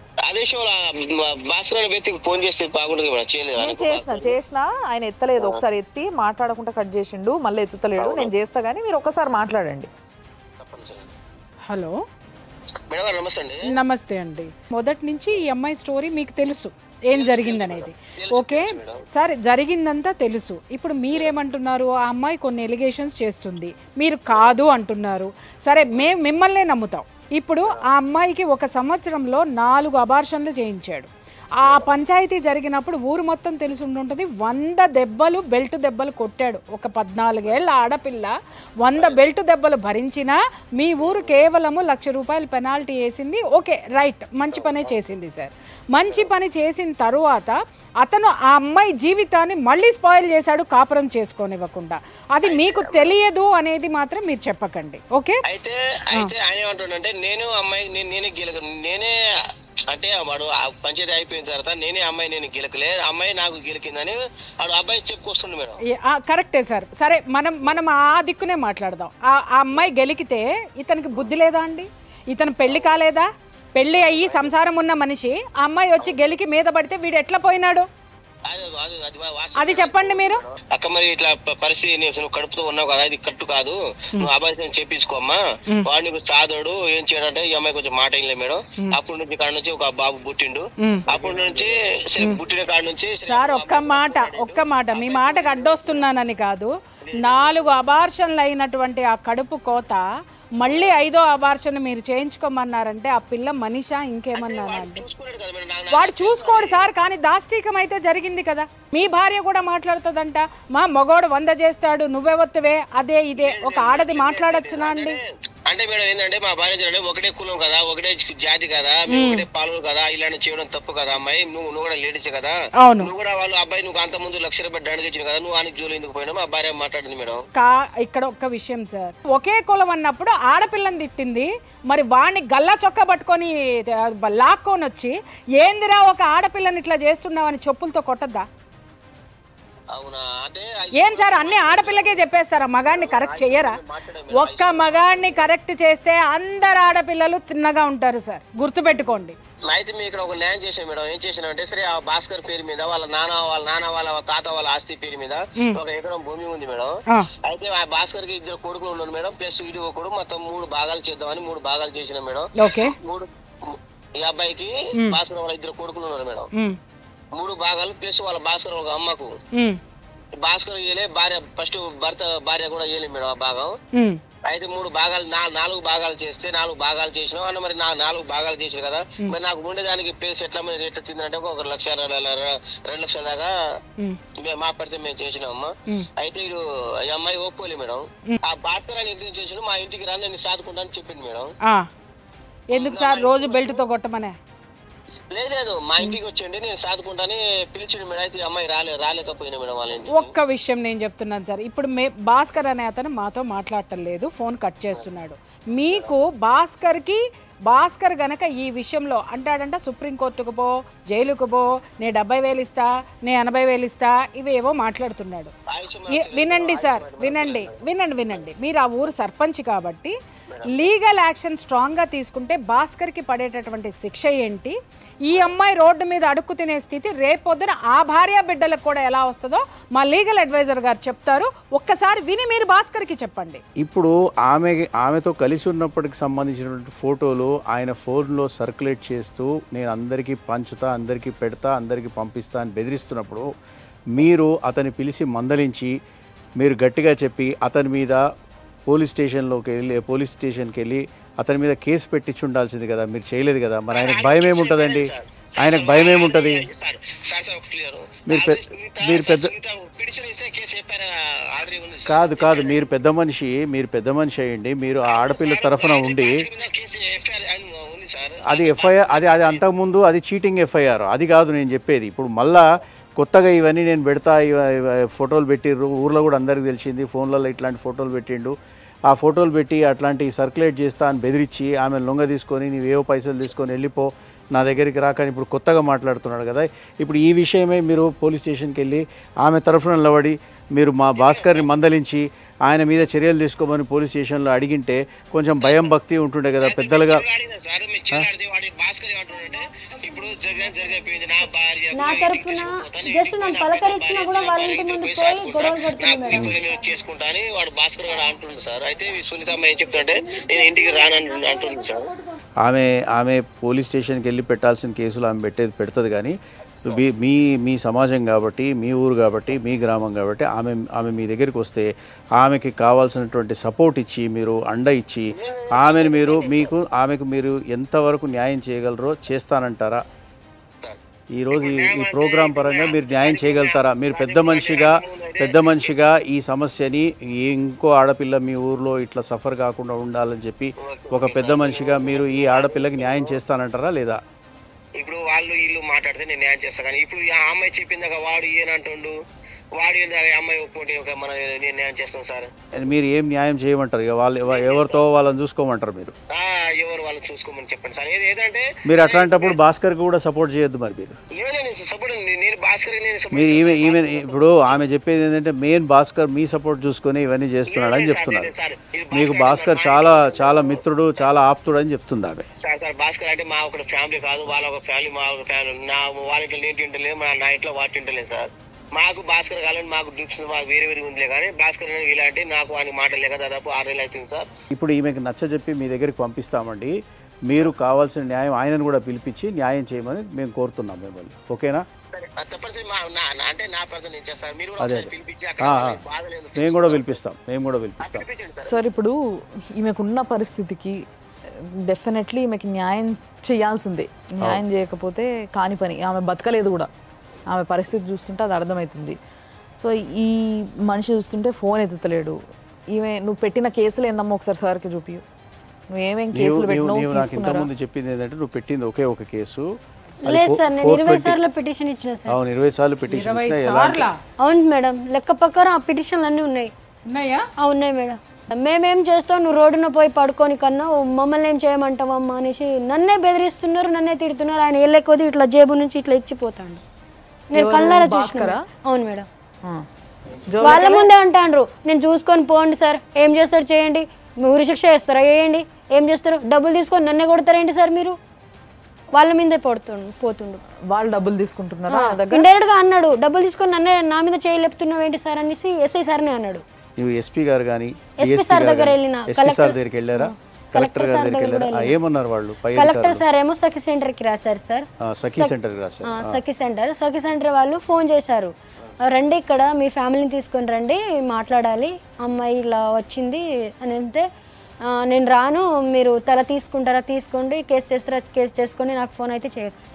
ఫోన్ చేస్తే చేసిన చేసిన ఆయన ఎత్తలేదు, ఒకసారి ఎత్తి మాట్లాడకుండా కట్ చేసిండు, మళ్ళీ ఎత్తుతలేడు. నేను చేస్తా గానీ మీరు ఒకసారి మాట్లాడండి. హలో నమస్తే అండి. నమస్తే అండి. మొదటి నుంచి ఈ అమ్మాయి స్టోరీ మీకు తెలుసు ఏం జరిగిందనేది. ఓకే సరే, జరిగిందంతా తెలుసు. ఇప్పుడు మీరేమంటున్నారు, ఆ అమ్మాయి కొన్ని ఎలిగేషన్స్ చేస్తుంది, మీరు కాదు అంటున్నారు. సరే మేము మిమ్మల్నే నమ్ముతాం. ఇప్పుడు ఆ అమ్మాయికి ఒక సంవత్సరంలో నాలుగు అబార్షన్లు చేయించాడు. ఆ పంచాయతీ జరిగినప్పుడు ఊరు మొత్తం తెలిసి ఉండుంటుంది. వంద దెబ్బలు బెల్ట్ దెబ్బలు కొట్టాడు. ఒక పద్నాలుగేళ్ల ఆడపిల్ల వంద బెల్ట్ దెబ్బలు భరించినా మీ ఊరు కేవలము లక్ష రూపాయలు పెనాల్టీ వేసింది. ఓకే రైట్, మంచి పనే చేసింది సార్. మంచి పని చేసిన తరువాత అతను ఆ అమ్మాయి జీవితాన్ని మళ్ళీ స్పాయిల్ చేశాడు, కాపురం చేసుకోనివ్వకుండా. అది మీకు తెలియదు అనేది మాత్రం మీరు చెప్పకండి. ఓకే? అయితే అయితే ఆయన ఏమంటుండంటే నేను అమ్మాయి నేనే గెలక నేనే అంటే వాడు ఆ పంచాయతీ అయిపోయిన తర్వాత నేనే అమ్మాయి నేను గెలకలే అమ్మాయి నాకు గెలికిందని వాడు అబ్బాయి చెప్పుకొస్తుండే మేడం. ఏ- ఆ, కరెక్టే సార్. సరే మనం మనం ఆ దిక్కునే మాట్లాడదాం. ఆ ఆ అమ్మాయి గెలికితే ఇతనికి బుద్ధి లేదా అండి? ఇతను పెళ్లి కాలేదా? పెళ్లి అయ్యి సంసారం ఉన్న మనిషి ఆ అమ్మాయి వచ్చి గెలికి మీద పడితే వీడు ఎట్లా పోయినాడు? అది- అది- అది వాస్తవం. అది చెప్పండి మీరు. అక్క మరి ఇట్లా ప- పరిస్థితి నీ అసలు కడుపుతో ఉన్నావు కదా, ఇది కరెక్ట్ కాదు, నువ్వు అబ్బాయి చెప్పించుకోమ్మా, వాడు నీకు సాదోడు ఏం చేయడంటే ఈ అమ్మాయి కొంచెం మాట అయిలే మేడం. అప్పటి నుంచి కాడ నుంచి ఒక బాబు పుట్టిండు. అప్పటి నుంచి సరే పుట్టిన కాడ నుంచి సరే సార్ ఒక్క మాట ఒక్క మాట మీ మాటకు అడ్డొస్తున్నానని కాదు. నాలుగు అబార్షన్లు అయినటువంటి ఆ కడుపు కోత మళ్ళీ ఐదో అబార్షన్ మీరు చేయించుకోమన్నారంటే ఆ పిల్ల మనిషా ఇంకేమన్నానండి? చూసుకున్నాడు కదా మేడం. నా- వాడు చూసుకోడు సార్, కానీ దాష్టీకం అయితే జరిగింది కదా. మీ భార్య కూడా మాట్లాడుతుందంట, మా మగోడు వంద చేస్తాడు నువ్వెవత్తువే అదే ఇదే. ఒక ఆడది మాట్లాడొచ్చునా అండి? అంటే మేడం ఏంటంటే మా భార్య చూడండి, ఒకటే కులం కదా, ఒకటే జాతి కదా, మేము ఒకటే పాలు కదా, ఇలాంటి చేయడం తప్పు కదా అమ్మాయి, నువ్వు నువ్వు కూడా లేడీస్ కదా, అవును. నువ్వు కూడా వాళ్ళు అబ్బాయి నువ్వు అంత ముందు లక్ష రూపాయలు దండకి ఇచ్చిన కదా, నువ్వు ఆనికి జోలు ఎందుకు పోయినా మా భార్య మాట్లాడింది మేడం. కా ఇక్కడ ఒక్క విషయం సార్, ఒకే కులం అన్నప్పుడు ఆడపిల్లని తిట్టింది, మరి వాడిని గల్లా చొక్కా పట్టుకొని లాక్కొని వచ్చి ఏందిరా ఒక ఆడపిల్లని ఇట్లా చేస్తున్నావని చెప్పులతో కొట్టద్దా? అవునా? అంటే ఏం సార్ అన్ని ఆడపిల్లకే చెప్పేస్తారా? మగాడిని కరెక్ట్ చెయ్యరా? ఒక్క మగాడిని కరెక్ట్ చేస్తే అందరు ఆడపిల్లలు తిన్నగా ఉంటారు సార్, గుర్తుపెట్టుకోండి. అయితే మీ ఇక్కడ ఒక న్యాయం చేసాం మేడం. ఏం చేసినా అంటే సరే ఆ భాస్కర్ పేరు మీద వాళ్ళ నాన్న వాళ్ళ నాన్న వాళ్ళ తాత వాళ్ళ ఆస్తి పేరు మీద ఒక ఎకరం భూమి ఉంది మేడం. అయితే ఆ భాస్కర్ కి ఇద్దరు కొడుకులు ఉన్నారు మేడం, ప్లస్ వీడి ఒకడు, మొత్తం మూడు భాగాలు చేద్దామని మూడు భాగాలు చేసినాం మేడం. ఓకే. మూడు ఈ అబ్బాయికి భాస్కర్ వాళ్ళ ఇద్దరు కొడుకులు ఉన్నారు మేడం. మూడు భాగాలు ప్లస్ వాళ్ళ భాస్కర్ ఒక అమ్మకు భాస్కర్ ఇయ్యలే, భార్య ఫస్ట్ భర్త భార్య కూడా ఇయ్యలే మేడం ఆ భాగం. అయితే మూడు భాగాలు నాలుగు భాగాలు చేస్తే నాలుగు భాగాలు చేసినాం అన్న, మరి నా నాలుగు భాగాలు చేసిన కదా, మరి నాకు ఉండేదానికి ప్లేస్ ఎట్లా మరి ఎట్లా తిందంటే ఒక లక్ష రెండు లక్షల దాకా మేము మా పరిస్థితి మేము చేసినామమ్మా. అయితే వీడు ఈ అమ్మాయి ఒప్పుకోలే మేడం. ఆ భాస్కర్ అని ఎగ్జిట్ చేసిన మా ఇంటికి రా నేను సాదుకుంటా అని చెప్పింది మేడం. ఎందుకు సార్ రోజు బెల్ట్ తో కొట్టమనే? లేదు లేదు మా ఇంటికి వచ్చండి నేను సాదుకుంటాని పిలిచిండు మేడం. అయితే ఈ అమ్మాయి రాలే రాలేకపోయినా మేడం వాళ్ళ ఇంటికి. ఒక్క విషయం నేను చెప్తున్నాను సార్, ఇప్పుడు మే భాస్కర్ అనే అతను మాతో మాట్లాడటం లేదు, ఫోన్ కట్ చేస్తున్నాడు. మీకు భాస్కర్కి భాస్కర్ గనక ఈ విషయంలో అంటాడంట సుప్రీంకోర్టుకు పో, జైలుకు పో, నే డెబ్బై వేలు ఇస్తా, నే ఎనభై వేలు ఇస్తా, ఇవేవో మాట్లాడుతున్నాడు. ఈ- వినండి సార్, వినండి వినండి వినండి మీరు ఆ ఊరు సర్పంచ్ కాబట్టి లీగల్ యాక్షన్ స్ట్రాంగ్గా తీసుకుంటే భాస్కర్కి పడేటటువంటి శిక్ష ఏంటి, ఈ అమ్మాయి రోడ్డు మీద అడుక్కు తినే స్థితి రేపొద్దున ఆ భార్య బిడ్డలకు కూడా ఎలా వస్తుందో మా లీగల్ అడ్వైజర్ గారు చెప్తారు. ఒక్కసారి విని మీరు భాస్కర్కి చెప్పండి. ఇప్పుడు ఆమె ఆమెతో కలిసి ఉన్నప్పటికి సంబంధించినటువంటి ఫోటోలు ఆయన ఫోన్లో సర్క్యులేట్ చేస్తూ నేను అందరికీ పంచుతా, అందరికీ పెడతా, అందరికీ పంపిస్తా అని బెదిరిస్తున్నప్పుడు మీరు అతన్ని పిలిచి మందలించి మీరు గట్టిగా చెప్పి అతని మీద పోలీస్ స్టేషన్లోకి వెళ్ళి పోలీస్ స్టేషన్కి వెళ్ళి అతని మీద కేసు పెట్టించి ఉండాల్సింది కదా, మీరు చేయలేదు కదా. మరి ఆయనకు భయం ఏముంటుందండి? ఆయనకు భయం ఏముంటుంది? మీరు పెద్ద మీరు పెద్ద కాదు కాదు మీరు పెద్ద మనిషి, మీరు పెద్ద మనిషి అయ్యండి, మీరు ఆ ఆడపిల్ల తరఫున ఉండి అది ఎఫ్ఐఆర్, అది అది అంతకుముందు అది చీటింగ్ ఎఫ్ఐఆర్, అది కాదు నేను చెప్పేది. ఇప్పుడు మళ్ళా కొత్తగా ఇవన్నీ నేను పెడతా, ఫోటోలు పెట్టిర్రు, ఊర్లో కూడా అందరికి తెలిసింది, ఫోన్లలో ఇట్లాంటి ఫోటోలు పెట్టిండు, ఆ ఫోటోలు పెట్టి అట్లాంటివి సర్క్యులేట్ చేస్తా అని బెదిరించి ఆమె లొంగ తీసుకొని నీవేవో పైసలు తీసుకొని వెళ్ళిపో, నా దగ్గరికి రాకని ఇప్పుడు కొత్తగా మాట్లాడుతున్నాడు కదా. ఇప్పుడు ఈ విషయమే మీరు పోలీస్ స్టేషన్కి వెళ్ళి ఆమె తరఫున నిలబడి మీరు మా భాస్కర్ని మందలించి ఆయన మీద చర్యలు తీసుకోమని పోలీస్ స్టేషన్లో అడిగింటే కొంచెం భయం భక్తి ఉంటుండే కదా పెద్దలుగా. నా తరపున జస్ట్ నన్ను పలకరించినా కూడా వాళ్ళ ఇంటి ముందు పోయి గొడవలు పడుతుంది చేసుకుంటా అని వాడు భాస్కర్ గారు అంటుంది సార్. అయితే సునీతమ్మ ఏం చెప్తుంటే నేను ఇంటికి రానని అంటుంది సార్. ఆమె ఆమె పోలీస్ స్టేషన్కి వెళ్ళి పెట్టాల్సిన కేసులు ఆమె పెట్టేది పెడుతుంది, కానీ మీ మీ మీ సమాజం కాబట్టి, మీ ఊరు కాబట్టి, మీ గ్రామం కాబట్టి ఆమె ఆమె మీ దగ్గరికి వస్తే ఆమెకి కావాల్సినటువంటి సపోర్ట్ ఇచ్చి మీరు అండ ఇచ్చి ఆమెను మీరు మీకు ఆమెకు మీరు ఎంతవరకు న్యాయం చేయగలరో చేస్తానంటారా? ఈరోజు ఈ ఈ ప్రోగ్రాం పరంగా మీరు న్యాయం చేయగలుగుతారా? మీరు పెద్ద మనిషిగా పెద్ద మనిషిగా ఈ సమస్యని ఇంకో ఆడపిల్ల మీ ఊర్లో ఇట్లా సఫర్ కాకుండా ఉండాలని చెప్పి ఒక పెద్ద మనిషిగా మీరు ఈ ఆడపిల్లకి న్యాయం చేస్తానంటారా లేదా? ఇప్పుడు వాళ్ళు వీళ్ళు మాట్లాడితే నేను న్యాయం చేస్తా, కానీ ఇప్పుడు ఆ అమ్మాయి చెప్పిందాక వాడు ఏనంటుండు వాడు ఏంది అమ్మాయి ఒప్పుకుంటే ఒక మనం నేను న్యాయం చేస్తాం సార్. మీరు ఏం న్యాయం చేయమంటారు? ఇక వాళ్ళు ఎవ- ఎవరితో వాళ్ళని చూసుకోమంటారు మీరు? ఆ, ఎవరు వాళ్ళని చూసుకోమని చెప్పండి సార్. ఏది ఏదంటే మీరు అట్లాంటప్పుడు భాస్కర్ కూడా సపోర్ట్ చేయొద్దు మరి మీరు. లేదండి సపోర్ట్ నేను భాస్కర్ నేను support మీరు ఈమె చేస్తాను. ఈమె ఇప్పుడు ఆమె చెప్పేది ఏంటంటే మెయిన్ భాస్కర్ మీ సపోర్ట్ చూసుకొని ఇవన్నీ చేస్తున్నాడు అని చెప్తున్నారు. లేదు సార్, ఇది మీకు భాస్కర్ భాస్కర్ అంటే చాలా చాలా మిత్రుడు, చాలా ఆప్తుడు అని చెప్తుంది ఆమె. సార్ సార్ భాస్కర్ అంటే మా ఒక ఫ్యామిలీ కాదు, వాళ్ళ ఒక ఫ్యామిలీ, మా ఒక ఫ్యామిలీ. నా వాళ్ళ ఇంట్లో నేను తింటలేదు, మా నా ఇంట్లో వాటి తింటలేదు సార్. మాకు భాస్కర్ కావాలని మాకు డిప్స్ మాకు వేరే వేరే ఉందిలే, కానీ భాస్కర్ అనేది ఇలాంటి నాకు వానికి మాటలు లేక దాదాపు ఆరు నెలలు అవుతుంది సార్. ఇప్పుడు ఈమెకి నచ్చ చెప్పి మీ దగ్గరికి పంపిస్తామండి. మీరు కావాల్సిన న్యాయం ఆయనను కూడా పిలిపించి న్యాయం చేయమని మేము కోరుతున్నాం మిమ్మల్ని. ఓకేనా? సరే, అది తప్పనిసరి మా నా నా- అంటే నా ప్రజలు నేను చేస్తాను. మీరు కూడా అదే ఒకసారి అదే. పిలిపించి అక్కడ ఆ, వాళ్ళకి బాధలు ఏందో మేము కూడా పిలిపిస్తాం మేము కూడా పిలిపిస్తాం. పిలిపించండి సార్. సార్ ఇప్పుడు ఈమెకున్న పరిస్థితికి డెఫినెట్లీ ఈమెకి న్యాయం చేయాల్సిందే. న్యాయం చేయకపోతే కాని పని. ఆమె బతకలేదు కూడా. ఆమె పరిస్థితి చూస్తుంటే అది అర్థమవుతుంది. సో ఈ మనిషి చూస్తుంటే ఫోన్ ఎత్తుతలేడు. ఈమె నువ్వు పెట్టిన కేసులు ఏందమ్మా ఒకసారి సార్కి చూపియు. నువ్వు ఏమేం నీవు కేసులు నీవు పెట్టినావు నీవు నాకు తీసుకున్నారా? ఇంతకుముందు చెప్పింది ఏంటంటే నువ్వు పెట్టింది ఒకే ఒక కేసు. అది లేదు ఫో- సార్, నేను ఫోర్ ఇరవై ట్వంటీ సార్లు పిటిషన్ ఇచ్చిన సార్. అవును ఇరవై సార్లు పిటిషన్ ఇరవై ఇచ్చినా ఎలాంటి సార్లా అవును మేడం, లెక్క ప్రకారం ఆ పిటిషన్లు అన్నీ ఉన్నాయి. ఉన్నాయా? ఆ, ఉన్నాయి మేడం. మేమేం చేస్తాం, నువ్వు రోడ్డున పోయి పడుకొని కన్నా మమ్మల్ని ఏం చేయమంటావమ్మా అనేసి నన్నే బెదిరిస్తున్నారు, నన్నే తిడుతున్నారు. ఆయన వెళ్ళే కొద్ది ఇట్లా జేబు నుంచి ఇట్లా ఇచ్చిపోతాడు. నేను ఎవరు? కళ్ళారా భాస్కరా? చూసుకున్నా. అవును మేడం. ఆ. జో వాళ్ళ ముందే అంటాండ్రు, నేను చూసుకొని పోండి సార్, ఏం చేస్తారు చేయండి, మీ ఊరి శిక్ష వేస్తారా వేయండి, ఏం చేస్తారు డబ్బులు తీసుకొని నన్నే కొడతారేంటి సార్ మీరు, వాళ్ళ మీదే పడుతుండు పోతుండు. వాళ్ళు డబ్బులు తీసుకుంటున్నారా నా దగ్గర? ఇండైరెక్ట్ గా అన్నాడు, డబ్బులు తీసుకొని నన్నే నా మీద చేయలేపుతున్నావు ఏంటి సార్ అనేసి ఎస్ఐ సార్నే అన్నాడు. నువ్వు ఎస్పీ గారు కానీ ఎస్పీ సార్ దగ్గర వెళ్ళిన ఎస్పీ సార్ దగ్గరికి వెళ్ళారా? కలెక్టర్ గారి దగ్గరికి వెళ్ళారా? ఆ, ఏమన్నారు వాళ్ళు? పై కలెక్టర్ సార్ ఏమో సఖి సెంటర్ కి రాశారు సార్. ఆ, సఖీ సెంటర్కి రాశారు. ఆ, సఖి సెంటర్ సఖి సెంటర్ వాళ్ళు ఫోన్ చేశారు, రండి ఇక్కడ మీ ఫ్యామిలీని తీసుకొని రండి మాట్లాడాలి, అమ్మాయి ఇలా వచ్చింది అని అంటే "ఆ, నేను రాను, మీరు తల తీసుకుంటారా తీసుకోండి, కేసు చేస్తారా కేసు చేసుకోండి, నాకు ఫోన్ అయితే చేయకండి"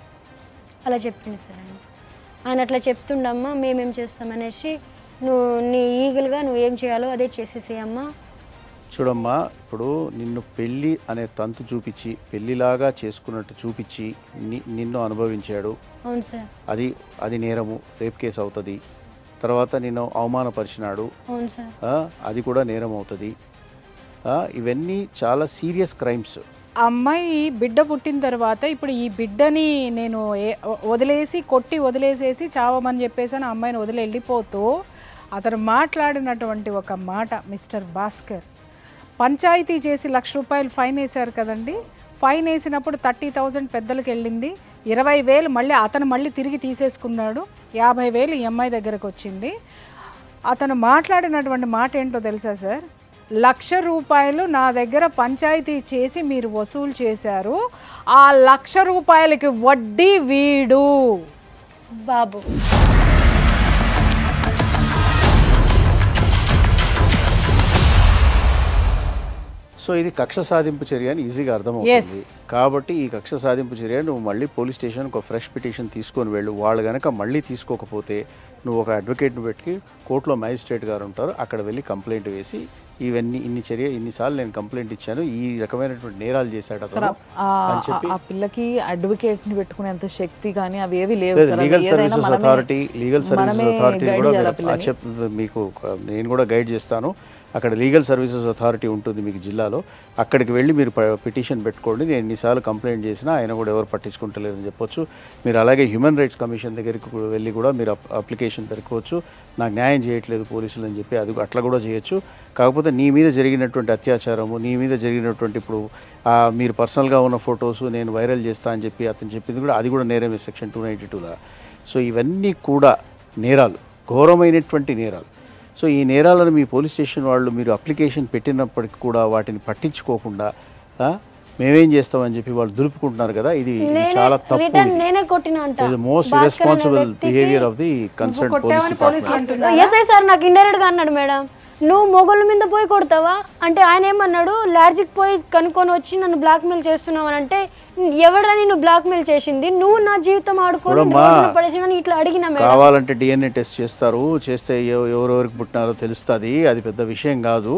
అలా చెప్పింది సార్ ఆయన. ఆయన అట్లా చెప్తుండమ్మా మేమేం చేస్తామనేసి, నువ్వు నీ ఈగలుగా నువ్వు ఏం చేయాలో అదే చేసేసేయమ్మా. చూడమ్మా, ఇప్పుడు నిన్ను పెళ్ళి అనే తంతు చూపించి పెళ్ళిలాగా చేసుకున్నట్టు చూపించి ని- నిన్ను అనుభవించాడు. అవును సార్. అది అది నేరము, రేప్ కేసు అవుతుంది. తర్వాత నిన్ను అవమానపరిచినాడు, అవును సార్. ఆ, అది కూడా నేరం అవుతుంది. ఆ, ఇవన్నీ చాలా సీరియస్ క్రైమ్స్. అమ్మాయి బిడ్డ పుట్టిన తర్వాత ఇప్పుడు ఈ బిడ్డని నేను ఏ- వదిలేసి కొట్టి వదిలేసేసి చావమని చెప్పేసి అని అమ్మాయిని వదిలి వెళ్ళిపోతూ అతను మాట్లాడినటువంటి ఒక మాట, మిస్టర్ భాస్కర్ పంచాయతీ చేసి లక్ష రూపాయలు ఫైన్ వేశారు కదండి. ఫైన్ వేసినప్పుడు థర్టీ థౌజండ్ పెద్దలకు వెళ్ళింది, ఇరవై వేలు మళ్ళీ అతను మళ్ళీ తిరిగి తీసేసుకున్నాడు, యాభై వేలు ఈ అమ్మాయి దగ్గరకు వచ్చింది. అతను మాట్లాడినటువంటి మాట ఏంటో తెలుసా సార్? లక్ష రూపాయలు నా దగ్గర పంచాయతీ చేసి మీరు వసూలు చేశారు, ఆ లక్ష రూపాయలకి వడ్డీ వీడు బాబు. సో ఇది కక్ష సాధింపు చర్య అని ఈజీగా Yes. అర్థమవుతుంది. కాబట్టి ఈ కక్ష సాధింపు చర్య నువ్వు మళ్ళీ పోలీస్ స్టేషన్ ఒక ఫ్రెష్ పిటిషన్ తీసుకొని వెళ్ళు. వాళ్ళు కనుక మళ్ళీ తీసుకోకపోతే నువ్వు ఒక అడ్వకేట్ని పెట్టి కోర్టులో మ్యాజిస్ట్రేట్ గారు ఉంటారు, అక్కడ వెళ్ళి కంప్లైంట్ వేసి ఇవన్నీ ఇన్ని చర్య ఇన్నిసార్లు నేను కంప్లైంట్ ఇచ్చాను, ఈ రకమైనటువంటి నేరాలు చేశాడు అతను ఆ అని చెప్పి ఆ పిల్లకి అడ్వకేట్ ని పెట్టుకునేంత శక్తి కానీ అవి ఏవి లేవు లేదు, సార్. అవి లీగల్ ఏదైనా సర్వీసెస్ మనమే- అథారిటీ లీగల్ సర్వీసెస్ మనమే అథారిటీ guide కూడా చేయాలి ఆ మీరు- ఆ పిల్లని. చెప్ మీకు ఒక- నేను కూడా గైడ్ చేస్తాను. అక్కడ లీగల్ సర్వీసెస్ అథారిటీ ఉంటుంది మీకు జిల్లాలో, అక్కడికి వెళ్ళి మీరు పిటిషన్ పెట్టుకోండి. నేను ఎన్నిసార్లు కంప్లైంట్ చేసినా ఆయన కూడా ఎవరు పట్టించుకుంటలేరని చెప్పొచ్చు. మీరు అలాగే హ్యూమన్ రైట్స్ కమిషన్ దగ్గరికి కూడా వెళ్ళి కూడా మీరు అప్- అప్లికేషన్ పెట్టుకోవచ్చు, నాకు న్యాయం చేయట్లేదు పోలీసులు అని చెప్పి, అది అట్లా కూడా చేయొచ్చు. కాకపోతే నీ మీద జరిగినటువంటి అత్యాచారము, నీ మీద జరిగినటువంటి ఇప్పుడు ఆ మీరు పర్సనల్గా ఉన్న ఫొటోస్ నేను వైరల్ చేస్తా అని చెప్పి అతను చెప్పింది కూడా, అది కూడా నేరమే సెక్షన్ టూ నైంటీ టూలో. సో ఇవన్నీ కూడా నేరాలు, ఘోరమైనటువంటి నేరాలు. సో ఈ నేరాలను మీ పోలీస్ స్టేషన్ వాళ్ళు మీరు అప్లికేషన్ పెట్టినప్పటికి కూడా వాటిని పట్టించుకోకుండా ఆ, మేమేం చేస్తామని చెప్పి వాళ్ళు దులుపుకుంటున్నారు కదా, ఇది ఇది నేనే చాలా తప్పు. రిటర్న్ నేనే కొట్టిన అంట. ఇది మోస్ట్ భాస్కర్ అనే రెస్పాన్సిబుల్ వ్యక్తికి behaviour of the concern police department. SI sir నాకు ఇండైరెక్ట్ గా అన్నాడు, మేడం నువ్వు మొగోళ్ళ మీద పోయి కొడతావా అంటే, ఆయన ఏమన్నాడు, లాడ్జికి పోయి కనుక్కొని వచ్చి నన్ను బ్లాక్ మెయిల్ చేస్తున్నావు అని అంటే, ఎవడని నువ్వు బ్లాక్ మెయిల్ చేసింది, నువ్వు నా జీవితం ఆడుకొని చూడమ్మా, రోడ్డున పడేసినా ఇట్లా అడిగిన మేడం. కావాలంటే డిఎన్ఏ టెస్ట్ చేస్తారు, చేస్తే ఎవ- ఎవరెవరికి పుట్టినారో తెలుస్తుంది, అది పెద్ద విషయం కాదు.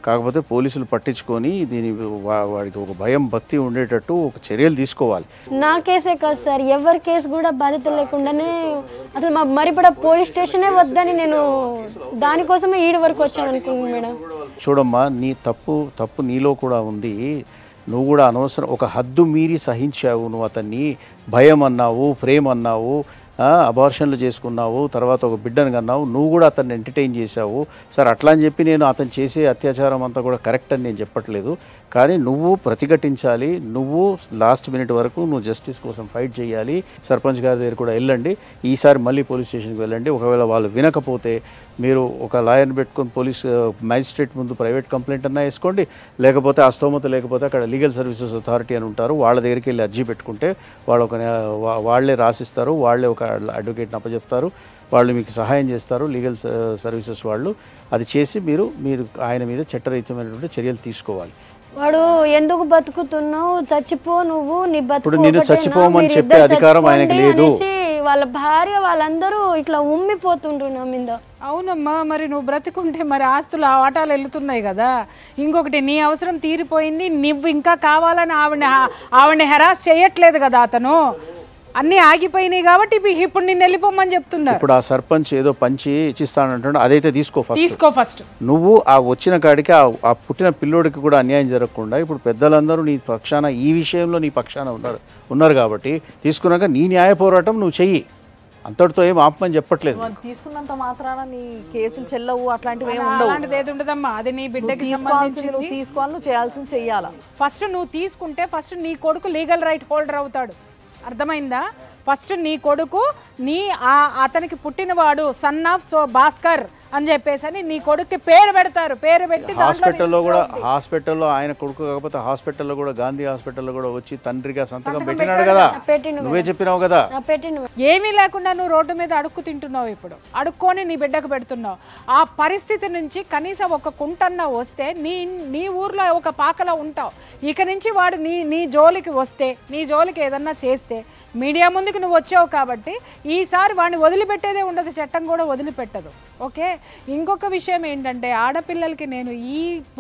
కాకపోతే పోలీసులు పట్టించుకొని దీని వా- వాడికి ఒక భయం భక్తి ఉండేటట్టు ఒక చర్యలు తీసుకోవాలి. నా కేసే కాదు సార్, ఎవరి కేసు కూడా బాధ్యత లేకుండానే అసలు మా మరిపడ పోలీస్ స్టేషనే వద్దని నేను దానికోసమే ఈడ వరకు వచ్చాను అనుకున్నాను మేడం. చూడమ్మా, నీ తప్పు తప్పు నీలో కూడా ఉంది. నువ్వు కూడా అనవసరం ఒక హద్దు మీరి సహించావు. నువ్వు అతన్ని భయం అన్నావు, ప్రేమ అన్నావు, అబార్షన్లు చేసుకున్నావు, తర్వాత ఒక బిడ్డను కన్నావు, నువ్వు కూడా అతన్ని ఎంటర్టైన్ చేశావు. సార్ అట్లా అని చెప్పి నేను అతను చేసే అత్యాచారం అంతా కూడా కరెక్ట్ అని నేను చెప్పట్లేదు, కానీ నువ్వు ప్రతిఘటించాలి. నువ్వు లాస్ట్ మినిట్ వరకు నువ్వు జస్టిస్ కోసం ఫైట్ చేయాలి. సర్పంచ్ గారి దగ్గర కూడా వెళ్ళండి, ఈసారి మళ్ళీ పోలీస్ స్టేషన్కి వెళ్ళండి. ఒకవేళ వాళ్ళు వినకపోతే మీరు ఒక లాయర్ని పెట్టుకొని పోలీస్ మ్యాజిస్ట్రేట్ ముందు ప్రైవేట్ కంప్లైంట్ అన్నా వేసుకోండి, లేకపోతే ఆ స్తోమత లేకపోతే అక్కడ లీగల్ సర్వీసెస్ అథారిటీ అని ఉంటారు, వాళ్ళ దగ్గరికి వెళ్ళి అర్జీ పెట్టుకుంటే వాళ్ళు ఒక వాళ్ళే రాసిస్తారు, వాళ్ళే ఒక అడ్వకేట్ని అప్పచెప్తారు, వాళ్ళు మీకు సహాయం చేస్తారు లీగల్ సర్వీసెస్ వాళ్ళు. అది చేసి మీరు మీరు ఆయన మీద చట్టరీత్యమైనటువంటి చర్యలు తీసుకోవాలి. వాడు ఎందుకు బతుకుతున్నావు, చచ్చిపో నువ్వు, నీ బతుకు ఇప్పుడు నేను ఒకటేనా, చచ్చిపోమని మీరిద్దరు చెప్పే అధికారం ఆయనకి చచ్చిపోండి లేదు. అనేసి వాళ్ళ భార్య వాళ్ళందరూ ఇట్లా ఉమ్మిపోతుండ్రు నా మీద. అవునమ్మా, మరి నువ్వు బ్రతికుంటే మరి ఆస్తులు ఆ వాటాలు వెళ్తున్నాయి కదా. ఇంకొకటి, నీ అవసరం తీరిపోయింది, నువ్వు ఇంకా కావాలని ఆవిడ ఆవిడని హెరాస్ చేయట్లేదు కదా అతను. అన్నీ ఆగిపోయినాయి కాబట్టి ఇప్పు- ఇప్పుడు నిన్ను వెళ్ళిపోమని చెప్తున్నారు. ఇప్పుడు ఆ సర్పంచ్ ఏదో పంచి ఇచ్చిస్తానంటాడు, అదైతే తీసుకో ఫస్ట్. తీసుకో ఫస్ట్. నువ్వు ఆ వచ్చిన కాడికి ఆ ఆ పుట్టిన పిల్లోడికి కూడా అన్యాయం జరగకుండా ఇప్పుడు పెద్దలందరూ నీ పక్షాన ఈ విషయంలో నీ పక్షాన ఉన్నారు ఉన్నారు కాబట్టి తీసుకున్నాక నీ న్యాయ పోరాటం నువ్వు చెయ్యి. అంతటితో ఏం ఆపమని చెప్పట్లేదు. వాళ్ళు తీసుకున్నంత మాత్రాన నీ కేసులు చెల్లవు, అట్లాంటివి ఏమి ఉండవు. అలాంటిది ఏది ఉండదమ్మా, అది నీ బిడ్డకి తీసుకోవాల్సింది నువ్వు సంబంధించింది. తీసుకోవాలి, నువ్వు చేయాల్సింది చెయ్యాలా. ఫస్ట్ నువ్వు తీసుకుంటే ఫస్ట్ నీ కొడుకు లీగల్ రైట్ హోల్డర్ అవుతాడు, అర్థమైందా? ఫస్ట్ నీ కొడుకు నీ ఆ అతనికి పుట్టినవాడు సన్ ఆఫ్ సో భాస్కర్ అని చెప్పేసి అని నీ కొడుక్కి పేరు పెడతారు. పేరు పెట్టి హాస్పిటల్లో కూడా హాస్పిటల్లో ఆయన కొడుకు కాకపోతే హాస్పిటల్లో కూడా గాంధీ హాస్పిటల్లో కూడా వచ్చి తండ్రిగా సంతకం పెట్టినాడు కదా, నువ్వే చెప్పినావు కదా. పెట్టిన ఏమీ లేకుండా నువ్వు రోడ్డు మీద అడుక్కు తింటున్నావు, ఇప్పుడు అడుక్కొని నీ బిడ్డకు పెడుతున్నావు. ఆ పరిస్థితి నుంచి కనీసం ఒక కుంటన్న వస్తే నీ నీ ఊర్లో ఒక పాకలో ఉంటావు. ఇక నుంచి వాడు నీ నీ జోలికి వస్తే, నీ జోలికి ఏదన్నా చేస్తే మీడియా ముందుకు నువ్వు వచ్చావు కాబట్టి ఈసారి వాడిని వదిలిపెట్టేదే ఉండదు, చట్టం కూడా వదిలిపెట్టదు. ఓకే, ఇంకొక విషయం ఏంటంటే ఆడపిల్లలకి నేను ఈ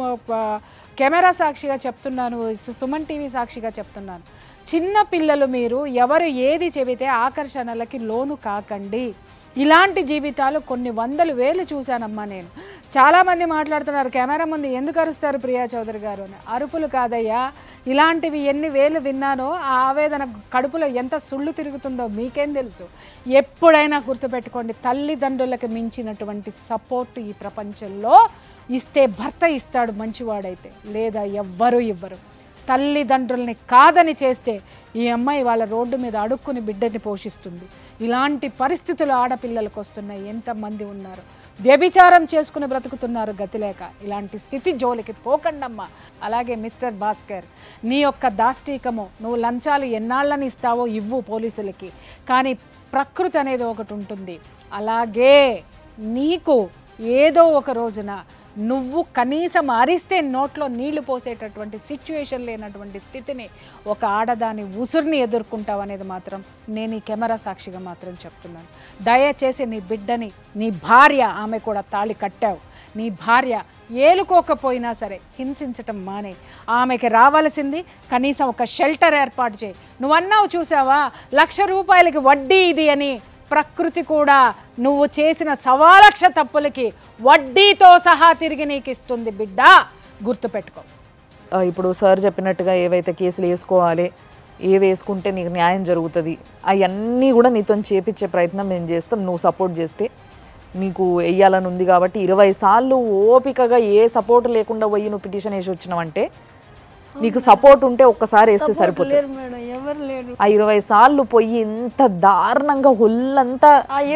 కెమెరా సాక్షిగా చెప్తున్నాను, సుమన్ టీవీ సాక్షిగా చెప్తున్నాను, చిన్న పిల్లలు మీరు ఎవరు ఏది చెబితే ఆకర్షణలకి లోను కాకండి. ఇలాంటి జీవితాలు కొన్ని వందలు వేలు చూశానమ్మా నేను. చాలామంది మాట్లాడుతున్నారు కెమెరా ముందు ఎందుకు అరుస్తారు ప్రియా చౌదరి గారు అని. అరుపులు కాదయ్యా, ఇలాంటివి ఎన్ని వేలు విన్నానో ఆ ఆవేదన కడుపులో ఎంత సుళ్ళు తిరుగుతుందో మీకేం తెలుసు. ఎప్పుడైనా గుర్తుపెట్టుకోండి, తల్లిదండ్రులకు మించినటువంటి సపోర్ట్ ఈ ప్రపంచంలో ఇస్తే భర్త ఇస్తాడు మంచివాడైతే, లేదా ఎవ్వరూ ఇవ్వరు. తల్లిదండ్రుల్ని కాదని చేస్తే ఈ అమ్మాయి వాళ్ళ రోడ్డు మీద అడుక్కుని బిడ్డని పోషిస్తుంది. ఇలాంటి పరిస్థితులు ఆడపిల్లలకు వస్తున్నాయి. ఎంతమంది ఉన్నారు వ్యభిచారం చేసుకుని బ్రతుకుతున్నారు గతి లేక. ఇలాంటి స్థితి జోలికి పోకండమ్మా. అలాగే మిస్టర్ భాస్కర్, నీ యొక్క దాష్టీకము, నువ్వు లంచాలు ఎన్నాళ్ళని ఇస్తావో ఇవ్వు పోలీసులకి, కానీ ప్రకృతి అనేది ఒకటి ఉంటుంది. అలాగే నీకు ఏదో ఒక రోజున నువ్వు కనీసం అరిస్తే నోట్లో నీళ్లు పోసేటటువంటి సిచ్యువేషన్ లేనటువంటి స్థితిని ఒక ఆడదాని ఉసురుని ఎదుర్కొంటావు అనేది మాత్రం నేను ఈ కెమెరా సాక్షిగా మాత్రం చెప్తున్నాను. దయచేసి నీ బిడ్డని, నీ భార్య, ఆమె కూడా తాళి కట్టావు, నీ భార్య ఏలుకోకపోయినా సరే హింసించటం మానే. ఆమెకి రావాల్సింది కనీసం ఒక షెల్టర్ ఏర్పాటు చేయి. నువ్వన్నావు చూసావా లక్ష రూపాయలకి వడ్డీ ఇది అని, ప్రకృతి కూడా నువ్వు చేసిన సవాలక్ష తప్పులకి వడ్డీతో సహా తిరిగి నీకు ఇస్తుంది బిడ్డ, గుర్తుపెట్టుకో. ఇప్పుడు సార్ చెప్పినట్టుగా ఏవైతే కేసులు వేసుకోవాలి, ఏ వేసుకుంటే నీకు న్యాయం జరుగుతుంది, అవన్నీ కూడా నీతో చేపించే ప్రయత్నం మేము చేస్తాం. నువ్వు సపోర్ట్ చేస్తే నీకు వెయ్యాలని ఉంది కాబట్టి ఇరవై సార్లు ఓపికగా ఏ సపోర్ట్ లేకుండా పోయి నువ్వు పిటిషన్ వేసి వచ్చినావంటే నీకు సపోర్ట్ ఉంటే ఒక్కసారి వేస్తే సరిపోతుంది. మేడం ఎవరు లేరు. ఆ ఇరవై సార్లు పోయి ఇంత దారుణంగా ఒళ్ళంతా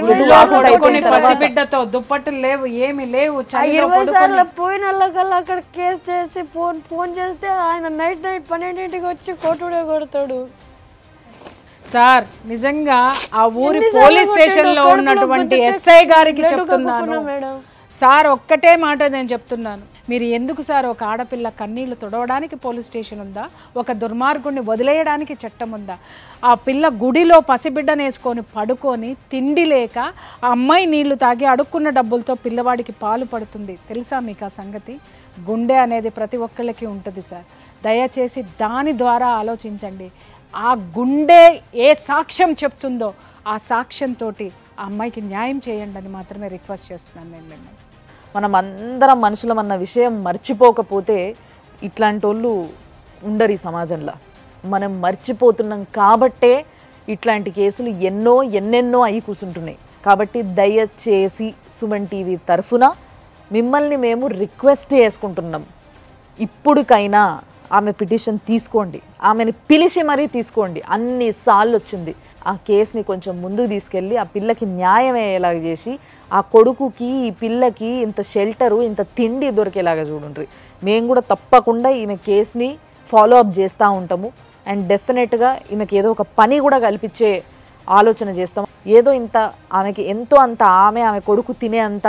బిడ్డతో దుప్పట్లు లేవు, ఏమి లేవు. ఇరవై సార్లు పోయిన వాళ్ళకల్లా అక్కడ కేసు చేసి ఫోన్ ఫోన్ చేస్తే ఆయన నైట్ నైట్ పన్నెండింటికి వచ్చి కొట్టుడే కొడతాడు. సార్ నిజంగా ఆ ఊరి పోలీస్ స్టేషన్ లో ఉన్నటువంటి ఎస్ఐ గారికి చెప్తున్నాను మేడం, సార్ ఒక్కటే మాట నేను చెప్తున్నాను, మీరు ఎందుకు సార్ ఒక ఆడపిల్ల కన్నీళ్లు తుడవడానికి పోలీస్ స్టేషన్ ఉందా? ఒక దుర్మార్గుడిని వదిలేయడానికి చట్టం ఉందా? ఆ పిల్ల గుడిలో పసిబిడ్డను వేసుకొని పడుకొని తిండి లేక ఆ అమ్మాయి నీళ్లు తాగి అడుక్కున్న డబ్బులతో పిల్లవాడికి పాలు పడుతుంది. తెలుసా మీకు ఆ సంగతి? గుండె అనేది ప్రతి ఒక్కళ్ళకి ఉంటుంది సార్. దయచేసి దాని ద్వారా ఆలోచించండి. ఆ గుండె ఏ సాక్ష్యం చెప్తుందో ఆ సాక్ష్యంతో ఆ అమ్మాయికి న్యాయం చేయండి అని మాత్రమే రిక్వెస్ట్ చేస్తున్నాను నేను మిమ్మల్ని. మనం అందరం మనుషులం అన్న విషయం మర్చిపోకపోతే ఇట్లాంటి వాళ్ళు ఉండరు ఈ సమాజంలో. మనం మర్చిపోతున్నాం కాబట్టే ఇట్లాంటి కేసులు ఎన్నో ఎన్నెన్నో అయి కూర్చుంటున్నాయి. కాబట్టి దయచేసి సుమన్ టీవీ తరఫున మిమ్మల్ని మేము రిక్వెస్ట్ చేసుకుంటున్నాం, ఇప్పుడుకైనా ఆమె పిటిషన్ తీసుకోండి, ఆమెను పిలిచి మరీ తీసుకోండి. అన్నిసార్లు వచ్చింది. ఆ కేసుని కొంచెం ముందుకు తీసుకెళ్ళి ఆ పిల్లకి న్యాయం అయ్యేలాగా చేసి ఆ కొడుకుకి ఈ పిల్లకి ఇంత షెల్టరు ఇంత తిండి దొరికేలాగా చూడండి. మేము కూడా తప్పకుండా ఈమె కేసుని ఫాలో అప్ చేస్తూ ఉంటాము. అండ్ డెఫినెట్గా ఈమెకి ఏదో ఒక పని కూడా కల్పించే ఆలోచన చేస్తాం. ఏదో ఇంత ఆమెకి ఎంతో అంత ఆమె ఆమె కొడుకు తినే అంత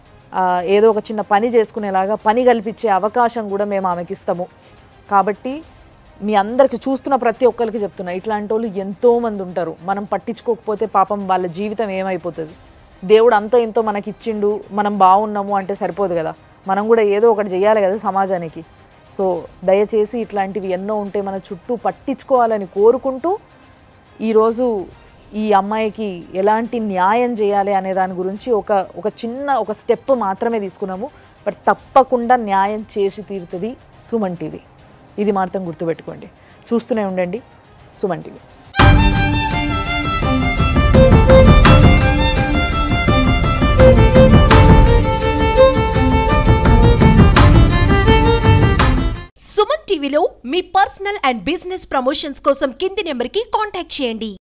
ఏదో ఒక చిన్న పని చేసుకునేలాగా పని కల్పించే అవకాశం కూడా మేము ఆమెకి ఇస్తాము. కాబట్టి మీ అందరికి చూస్తున్న ప్రతి ఒక్కరికి చెప్తున్నా, ఇట్లాంటి వాళ్ళు ఎంతోమంది ఉంటారు. మనం పట్టించుకోకపోతే పాపం వాళ్ళ జీవితం ఏమైపోతుంది? దేవుడు అంతో ఎంతో మనకి ఇచ్చిండు, మనం బాగున్నాము అంటే సరిపోదు కదా, మనం కూడా ఏదో ఒకటి చేయాలి కదా సమాజానికి. సో దయచేసి ఇట్లాంటివి ఎన్నో ఉంటే మన చుట్టూ పట్టించుకోవాలని కోరుకుంటూ ఈరోజు ఈ అమ్మాయికి ఎలాంటి న్యాయం చేయాలి అనే దాని గురించి ఒక ఒక చిన్న ఒక స్టెప్ మాత్రమే తీసుకున్నాము. బట్ తప్పకుండా న్యాయం చేసి తీరుతుంది సుమన్ టీవీ. ఇది మాత్రం గుర్తుపెట్టుకోండి. చూస్తూనే ఉండండి సుమన్ టీవీ. సుమన్ టీవీలో మీ పర్సనల్ అండ్ బిజినెస్ ప్రమోషన్స్ కోసం కింది నెంబర్కి కాంటాక్ట్ చేయండి.